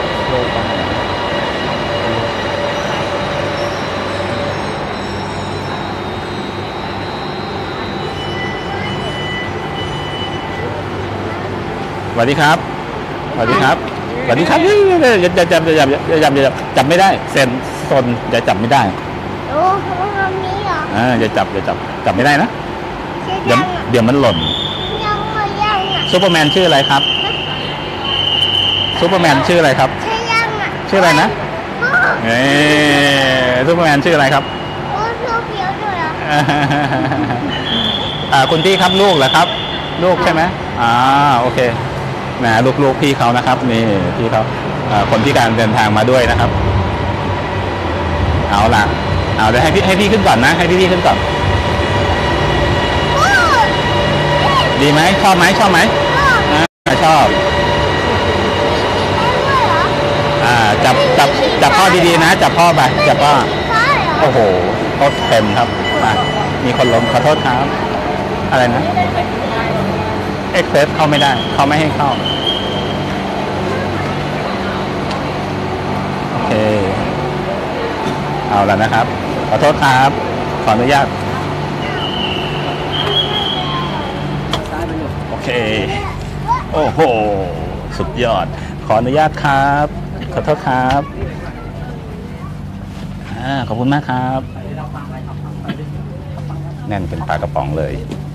สวัสดีครับสวัสดีครับสวัสดีครับอย่าจับอย่าจับอย่าจับอย่าจับจับไม่ได้เซ็นซนอย่าจับไม่ได้โอ้ทำนี้เหรออ่าอย่าจับอย่าจับจับไม่ได้นะเดี๋ยวเดี๋ยวมันหล่นยังไม่ยังอ่ะซูเปอร์แมนชื่ออะไรครับซูเปอร์แมนชื่ออะไรครับชื่อยังอ่ะชื่ออะไรนะเอ้ซูเปอร์แมนชื่ออะไรครับโอ้ชื่อเพียวด้วยเหรออ่าคุณพี่ครับลูกเหรอครับลูกใช่ไหมอ่าโอเคแหมลูกๆพี่เขานะครับนี่พี่เขาคนที่การเดินทางมาด้วยนะครับเอาล่ะเอาเดี๋ยวให้พี่ให้พี่ขึ้นก่อนนะให้พี่พี่ขึ้นก่อนดีไหมชอบไหมชอบไหมอ่าชอบอ่าจับจับจับพ่อดีๆนะจับพ่อไปจับพ่อโอ้โหโคตรเต็มครับมีคนล้มขอโทษครับอะไรนะเอ็กเซสเข้าไม่ได้เขาไม่ให้เข้าโอเคเอาแล้วนะครับขอโทษครับขออนุญาตโอเคโอ้โหสุดยอดขออนุญาตครับขอโทษครับอ่าขอบคุณมากครับแน่นเป็นปลากระป๋องเลย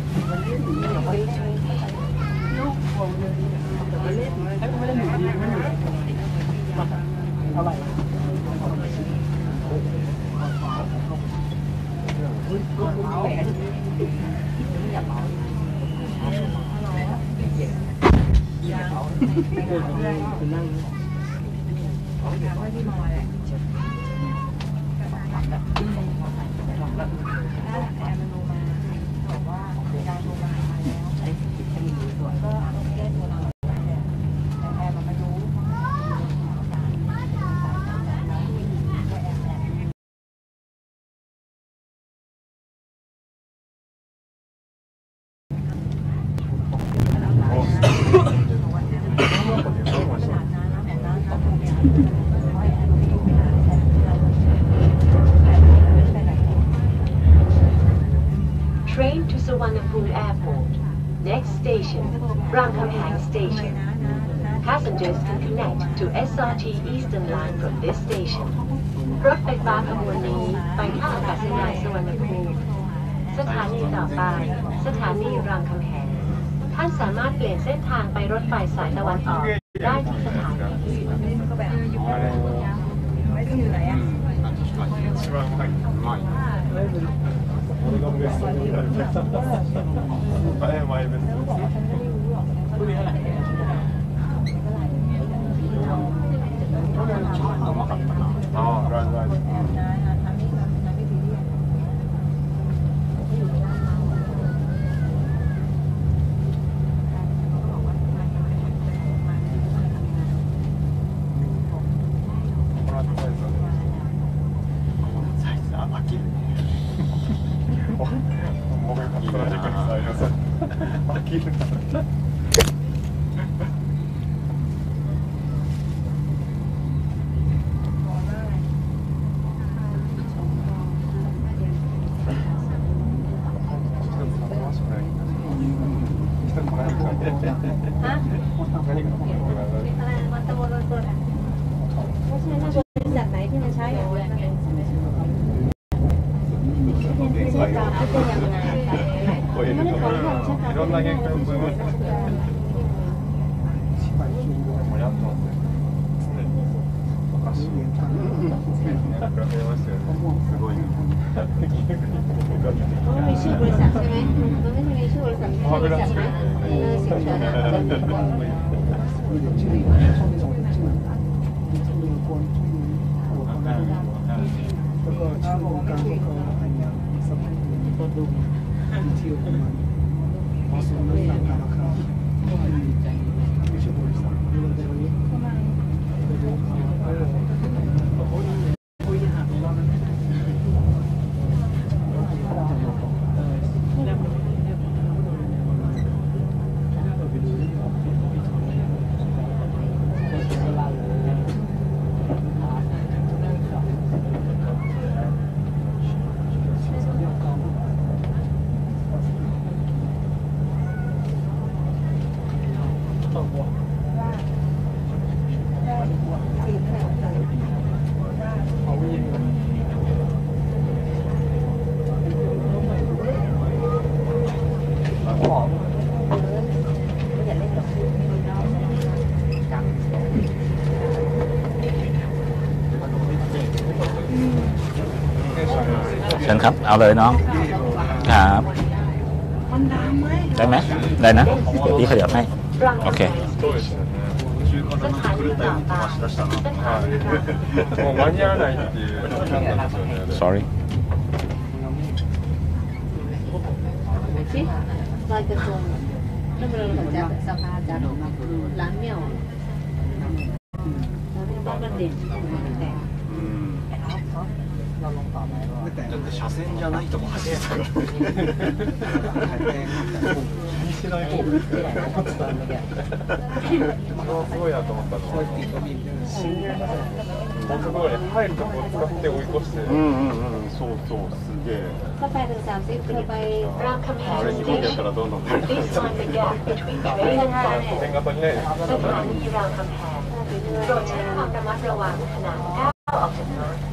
Train to Suvarnabhumi Airport. Next station, Rangkhamhaeng Station. Passengers can connect to เอส อาร์ ที Eastern Line from this station. รถไฟฟ้าขบวนนี้ไปท่าอากาศยานสุวรรณภูมิสถานีต่อไปสถานีรามคำแหงท่านสามารถเปลี่ยนเส้นทางไปรถไฟสายตะวันออกได้ที่สถานีอ๋อ right right ฮะอะไรมันตะวันตกอ่ะมีชื่อบริษัทใช่ไหมมันไม่มีชื่อบริษัทชื่อบริษัทนะเออสิบเดือนนะแล้วก็ชื่อของการก็อะไรเงี้ยสมัยก็ดูดีเทลของมันเหมาะสมในต่างราคาก็เป็นไม่ใช่บริษัทเรื่องตัวนี้ไปดูเขาเออเขาคุยหาตัวว่ามันเชิญครับเอาเลยน้องครับได้ไหมได้นะเดี๋ยวพี่ขยับให้โอเคもう間に合わないっていう感じなんですよね。 sorry ที่ลอยกระทงนั่นเป็นเราจากสภาจากร้านเมี่ยวร้านเมี่ยวบ้านบันเด่นแต่だって車線じゃないとこ走ってたからしない方がすごいなと思ったのは、僕のに入るとこを使って追い越して、うんうんうん、そうそう、すげえ。 ก็ไปถึงสามสิบคือไปรามคำแหงあれ日本でやったらどんどん出る。点型にないです。 สถานีรามคำแหงโปรดใช้ความระมัดระวังขณะก้าวออกจากรถ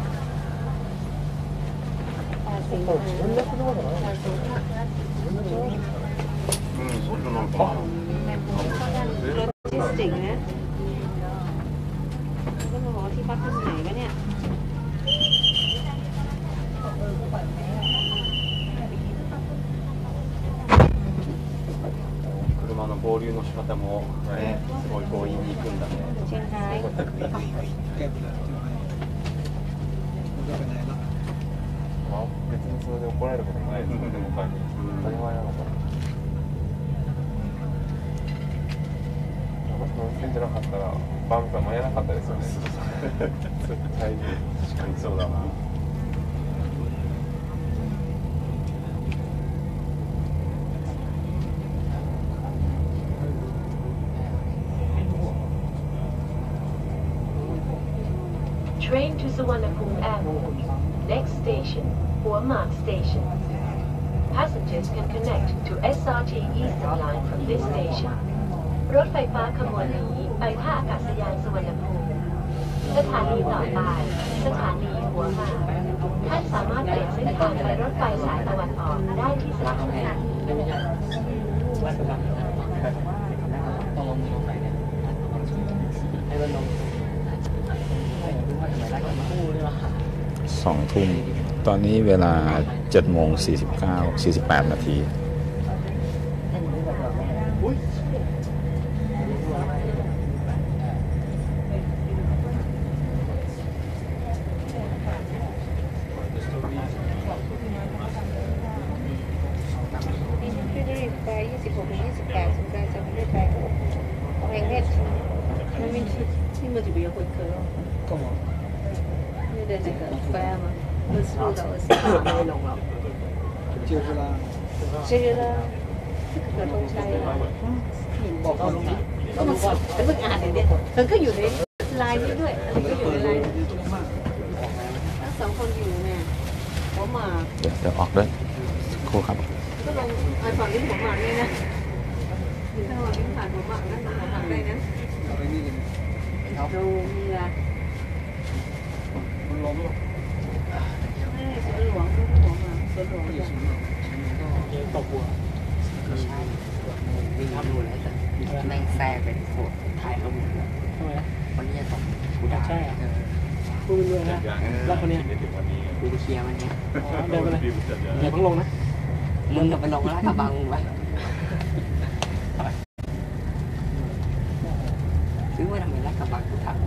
うん、それとなんか。 โลจิสติกนะก็มาบอกที่พักที่ไหนกันเนี่ย車の合流の仕方もね、すごい強引に行くんだね。 เชียงรายแก้ปัญหาที่ไม่มันก็ไปไหนละまあ、別にそれで怒られることないですよ、でも、当たり前なのかな。あの人の運転じゃなかったら、バンクは間に合わなかったですよね。絶対に。確かにそうだな。 Train to Suvarnabhumi Airport. Next station, Huamark Station. Passengers can connect to เอส อาร์ ที Eastern Line from this station. รถไฟฟ้าขบวนนี้ไปท่าอากาศยานสุวรรณภูมิสถานีต่อไปสถานีหัวหมากท่านสามารถเปลี่ยนเส้นทางไปรถไฟสายตะวันออกได้ที่สถานีสองทุ่มตอนนี้เวลาเจ็ดโมงสี่สิบเก้า สี่สิบแปดนาทีไปยี่สิบหกถึงยี่สิบแปดสนใจจะไม่ได้ไปแรงเน็ตมันไม่ที่มันจะไปยกคนเคยก็มา那个这个飞嘛，二十六到二十八没弄了。 เจอเวลา这个呢，这个东西啊，บอกเขาลงนะก็มันเป็นเพิ่งอ่านเลยเนี่ยมันก็อยู่ในไลน์นี้ด้วยมันก็อยู่ในไลน์ทั้งสองคนอยู่เนี่ยหัวหมากเดี๋ยวเดี๋ยวออกด้วยครูครับก็ลงไอ้ฝั่งนี้หัวหมากนี่นะอยู่ข้างหลังนี้ผ่านหัวหมากนั่นหัวหมากได้นะอะไรนี่เลยดูมีอะไรมันล้มหรอไม่สวนหลวงก็หัวหมากตกหัววิ่งดูแล้วแต่แม่งแทรกเป็นหัวถ่ายเขาหมดเลยทำไมวันนี้จะตกกูด่าใช่พูดไปด้วยนะแล้วคนนี้กูจะเคลียร์มันเนี่ยเดินไปเลยอย่าเพิ่งลงนะมึงกับไปลงแล้วกระบังไปซื้อมาทำไมรักกระบังกูถาม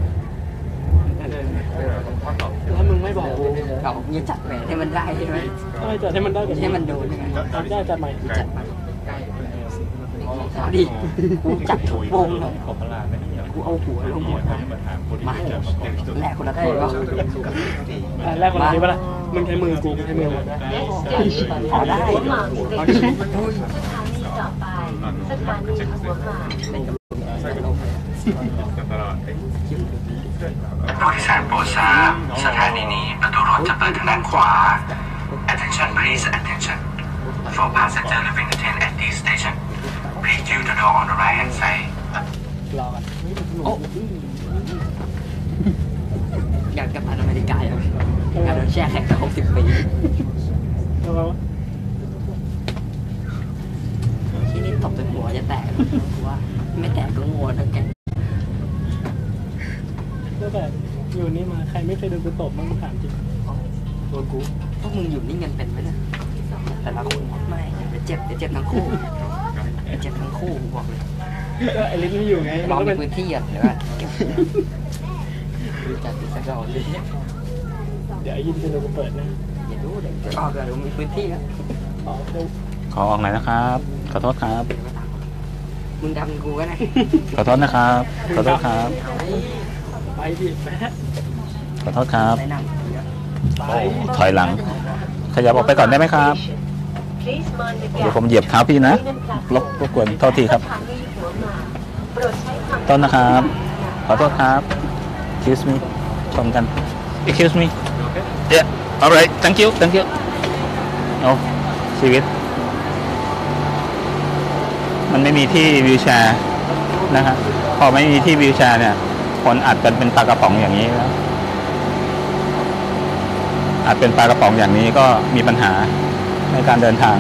แล้วมึงไม่บอกกูเขาจะจัดแหวนให้มันได้ใช่ไหมได้จัดให้มันได้กันให้มันโดนใช่ไหมได้จัดใหม่จัดไปเอาดิกูจัดทุกวงเลยกูเอาหัวลงหมดมาแลกคนละตัวแรกคนนี้ปะล่ะมึงใช้มือกูใช้มือ Next station หัวหมาก Station สถานีต่อไปสถานีหัวหมากผู้โดยสารโปรดทราบสถานีนี้ประตูรถจะเปิดทางด้านขวา Attention please attention for passenger leaving the train at this station please use the door on the right hand side รอกันโอ้อยากกลับมาอเมริกาอย่างการโดนแช่แข็งตั้งหกสิบปีที่นี่ตบเป็นหัวจะแตกว่าไม่แตกก็งัวทั้งแกก็แบบอยู่นี่มาใครไม่เคยโดนกูตบบ้างถามจริงโดนกูพวกมึงอยู่นี่กันเป็นไหมเนี่ยแต่ละคนไม่เดี๋ยวเจ็บเดี๋ยวเจ็บทั้งคู่เดี๋ยวเจ็บทั้งคู่บอกเลยก็ไอ้ลิ้นไม่อยู่ไงลองก็มีเป็นพื้นที่อ่ะเดี๋ยวว่าดูจัดสักก่อนเลยเดี๋ยวไอ้ยินจะโดนกูเปิดนะอย่าดูเดี๋ยวออกกันดูมีพื้นที่นะอ๋อเดี๋ยวขอออกหน่อยนะครับขอโทษครับมึงดำกูก็ได้ขอโทษนะครับขอโทษครับไปดิแม่ขอโทษครับไปนั่งไปถอยหลัง ขยับออกไปก่อนได้ไหมครับ Please mind the เดี๋ยว gap ผมเหยียบเท้าพี่นะรบรบกวนโทษทีครับสถานีหัวหมากโปรดใช้ความต้นนะครับ ขอโทษครับ excuse me ชมกัน excuse me yeah alright thank you thank you โอ้ชีวิต มันไม่มีที่วิวแชร์นะฮะพอไม่มีที่วิวแชร์เนี่ยคนอัดกันเป็นปลากระป๋องอย่างนี้แล้วอัดเป็นปลากระป๋องอย่างนี้ก็มีปัญหาในการเดินทาง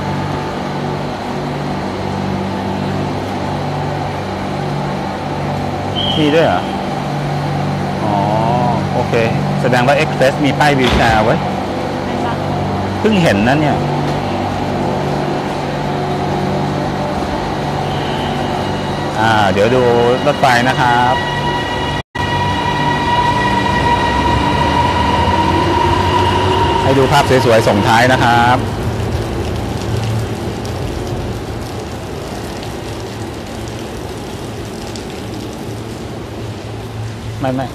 มีด้วยเหรออ๋อโอเคแสดงว่า Express มีป้ายวิวแชร์ไว้เพิ่งเห็นนะเนี่ยอ่าเดี๋ยวดูรถไฟนะครับให้ดูภาพสวยๆส่งท้ายนะครับไม่ไม่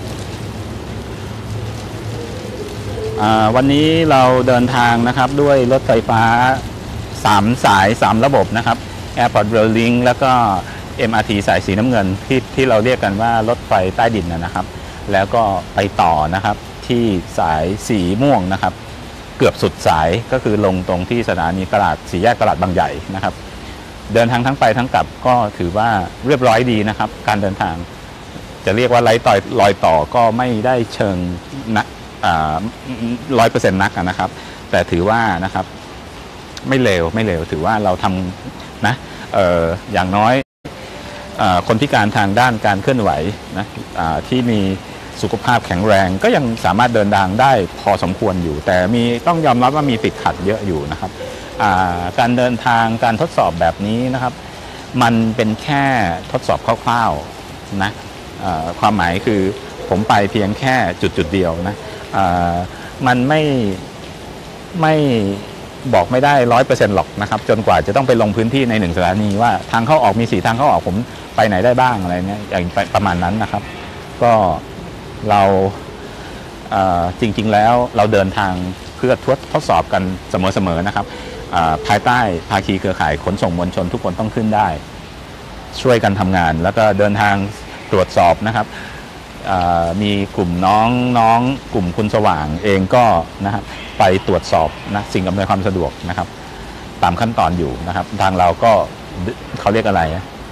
อ่าวันนี้เราเดินทางนะครับด้วยรถไฟฟ้าสามสายสามระบบนะครับ Airport Rail Link แล้วก็ เอ็ม อาร์ ที สายสีน้ำเงินที่ที่เราเรียกกันว่ารถไฟใต้ดินนะครับ แล้วก็ไปต่อนะครับที่สายสีม่วงนะครับเกือบสุดสายก็คือลงตรงที่สถานีตลาดสี่แยกตลาดบางใหญ่นะครับเดินทางทั้งไปทั้งกลับก็ถือว่าเรียบร้อยดีนะครับการเดินทางจะเรียกว่าไร้ต่อยรอยต่อก็ไม่ได้เชิงนักร้อยเปอร์เซ็นต์นักนะครับแต่ถือว่านะครับไม่เลวไม่เลวถือว่าเราทำนะเอออย่างน้อยคนพิการทางด้านการเคลื่อนไหวนะที่มีสุขภาพแข็งแรงก็ยังสามารถเดินทางได้พอสมควรอยู่แต่มีต้องยอมรับว่ามีติดขัดเยอะอยู่นะครับการเดินทางการทดสอบแบบนี้นะครับมันเป็นแค่ทดสอบคร่าวๆนะความหมายคือผมไปเพียงแค่จุดจุดเดียวนะมันไม่ไม่บอกไม่ได้ร้อยเปอร์เซ็นต์หรอกนะครับจนกว่าจะต้องไปลงพื้นที่ในหนึ่งสถานีว่าทางเข้าออกมีสี่ทางเข้าออกผมไปไหนได้บ้างอะไรเนี่ยอย่างประมาณนั้นนะครับก็เราจริงๆแล้วเราเดินทางเพื่อทดทดสอบกันเสมอๆนะครับภายใต้ภาคีเครือข่ายขนส่งมวลชนทุกคนต้องขึ้นได้ช่วยกันทำงานแล้วก็เดินทางตรวจสอบนะครับมีกลุ่มน้องน้องกลุ่มคุณสว่างเองก็นะครับไปตรวจสอบนะสิ่งอำนวยความสะดวกนะครับตามขั้นตอนอยู่นะครับทางเราก็เขาเรียกอะไร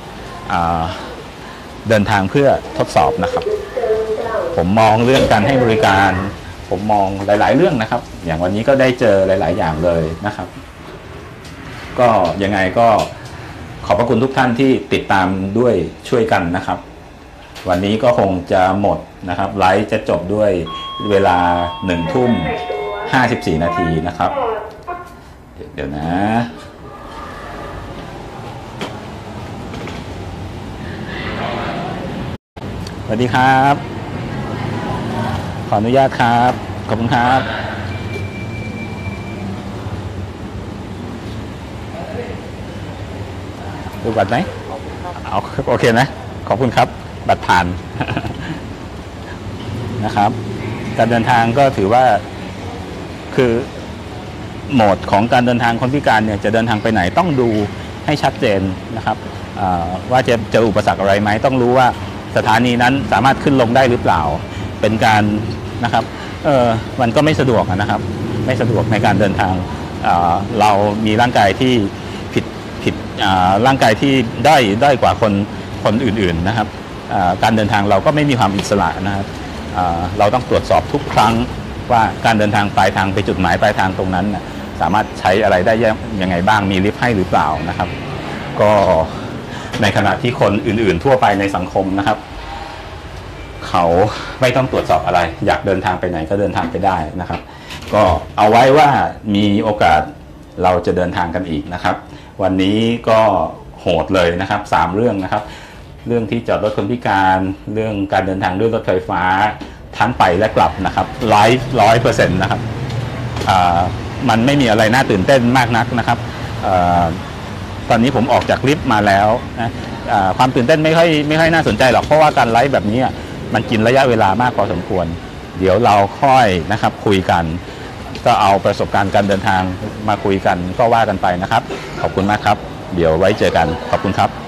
เดินทางเพื่อทดสอบนะครับผมมองเรื่องการให้บริการผมมองหลายๆเรื่องนะครับอย่างวันนี้ก็ได้เจอหลายๆอย่างเลยนะครับก็ยังไงก็ขอบพระคุณทุกท่านที่ติดตามด้วยช่วยกันนะครับวันนี้ก็คงจะหมดนะครับไลฟ์จะจบด้วยเวลาหนึ่งทุ่มห้าสิบสี่นาทีนะครับเดี๋ยวนะสวัสดีครับขออนุญาตครับขอบคุณครับดูบัตรไหมเอาโอเคนะขอบคุณครับบัตรผ่าน นะครับการเดินทางก็ถือว่าคือโหมดของการเดินทางคนพิการเนี่ยจะเดินทางไปไหนต้องดูให้ชัดเจนนะครับว่าจะเจออุปสรรคอะไรไหมต้องรู้ว่าสถานีนั้นสามารถขึ้นลงได้หรือเปล่าเป็นการนะครับเออมันก็ไม่สะดวกนะครับไม่สะดวกในการเดินทางเรามีร่างกายที่ผิดผิดร่างกายที่ได้ได้กว่าคนคนอื่นๆนะครับการเดินทางเราก็ไม่มีความอิสระนะครับเราต้องตรวจสอบทุกครั้งว่าการเดินทางปลายทางไปจุดหมายปลายทางตรงนั้นสามารถใช้อะไรได้ยังไงบ้างมีลิฟต์ให้หรือเปล่านะครับก็ในขณะที่คนอื่นๆทั่วไปในสังคมนะครับเขาไม่ต้องตรวจสอบอะไรอยากเดินทางไปไหนก็เดินทางไปได้นะครับก็เอาไว้ว่ามีโอกาสเราจะเดินทางกันอีกนะครับวันนี้ก็โหดเลยนะครับสามเรื่องนะครับเรื่องที่จอดรถคนพิการเรื่องการเดินทางด้วยรถไฟฟ้าทั้งไปและกลับนะครับไลฟ์ร้อยเปอร์เซ็นต์นะครับมันไม่มีอะไรน่าตื่นเต้นมากนักนะครับตอนนี้ผมออกจากลิฟต์มาแล้วนะความตื่นเต้นไม่ค่อยไม่ค่อยน่าสนใจหรอกเพราะว่าการไลฟ์แบบนี้มันกินระยะเวลามากพอสมควรเดี๋ยวเราค่อยนะครับคุยกันก็เอาประสบการณ์การเดินทางมาคุยกันก็ว่ากันไปนะครับขอบคุณมากครับเดี๋ยวไว้เจอกันขอบคุณครับ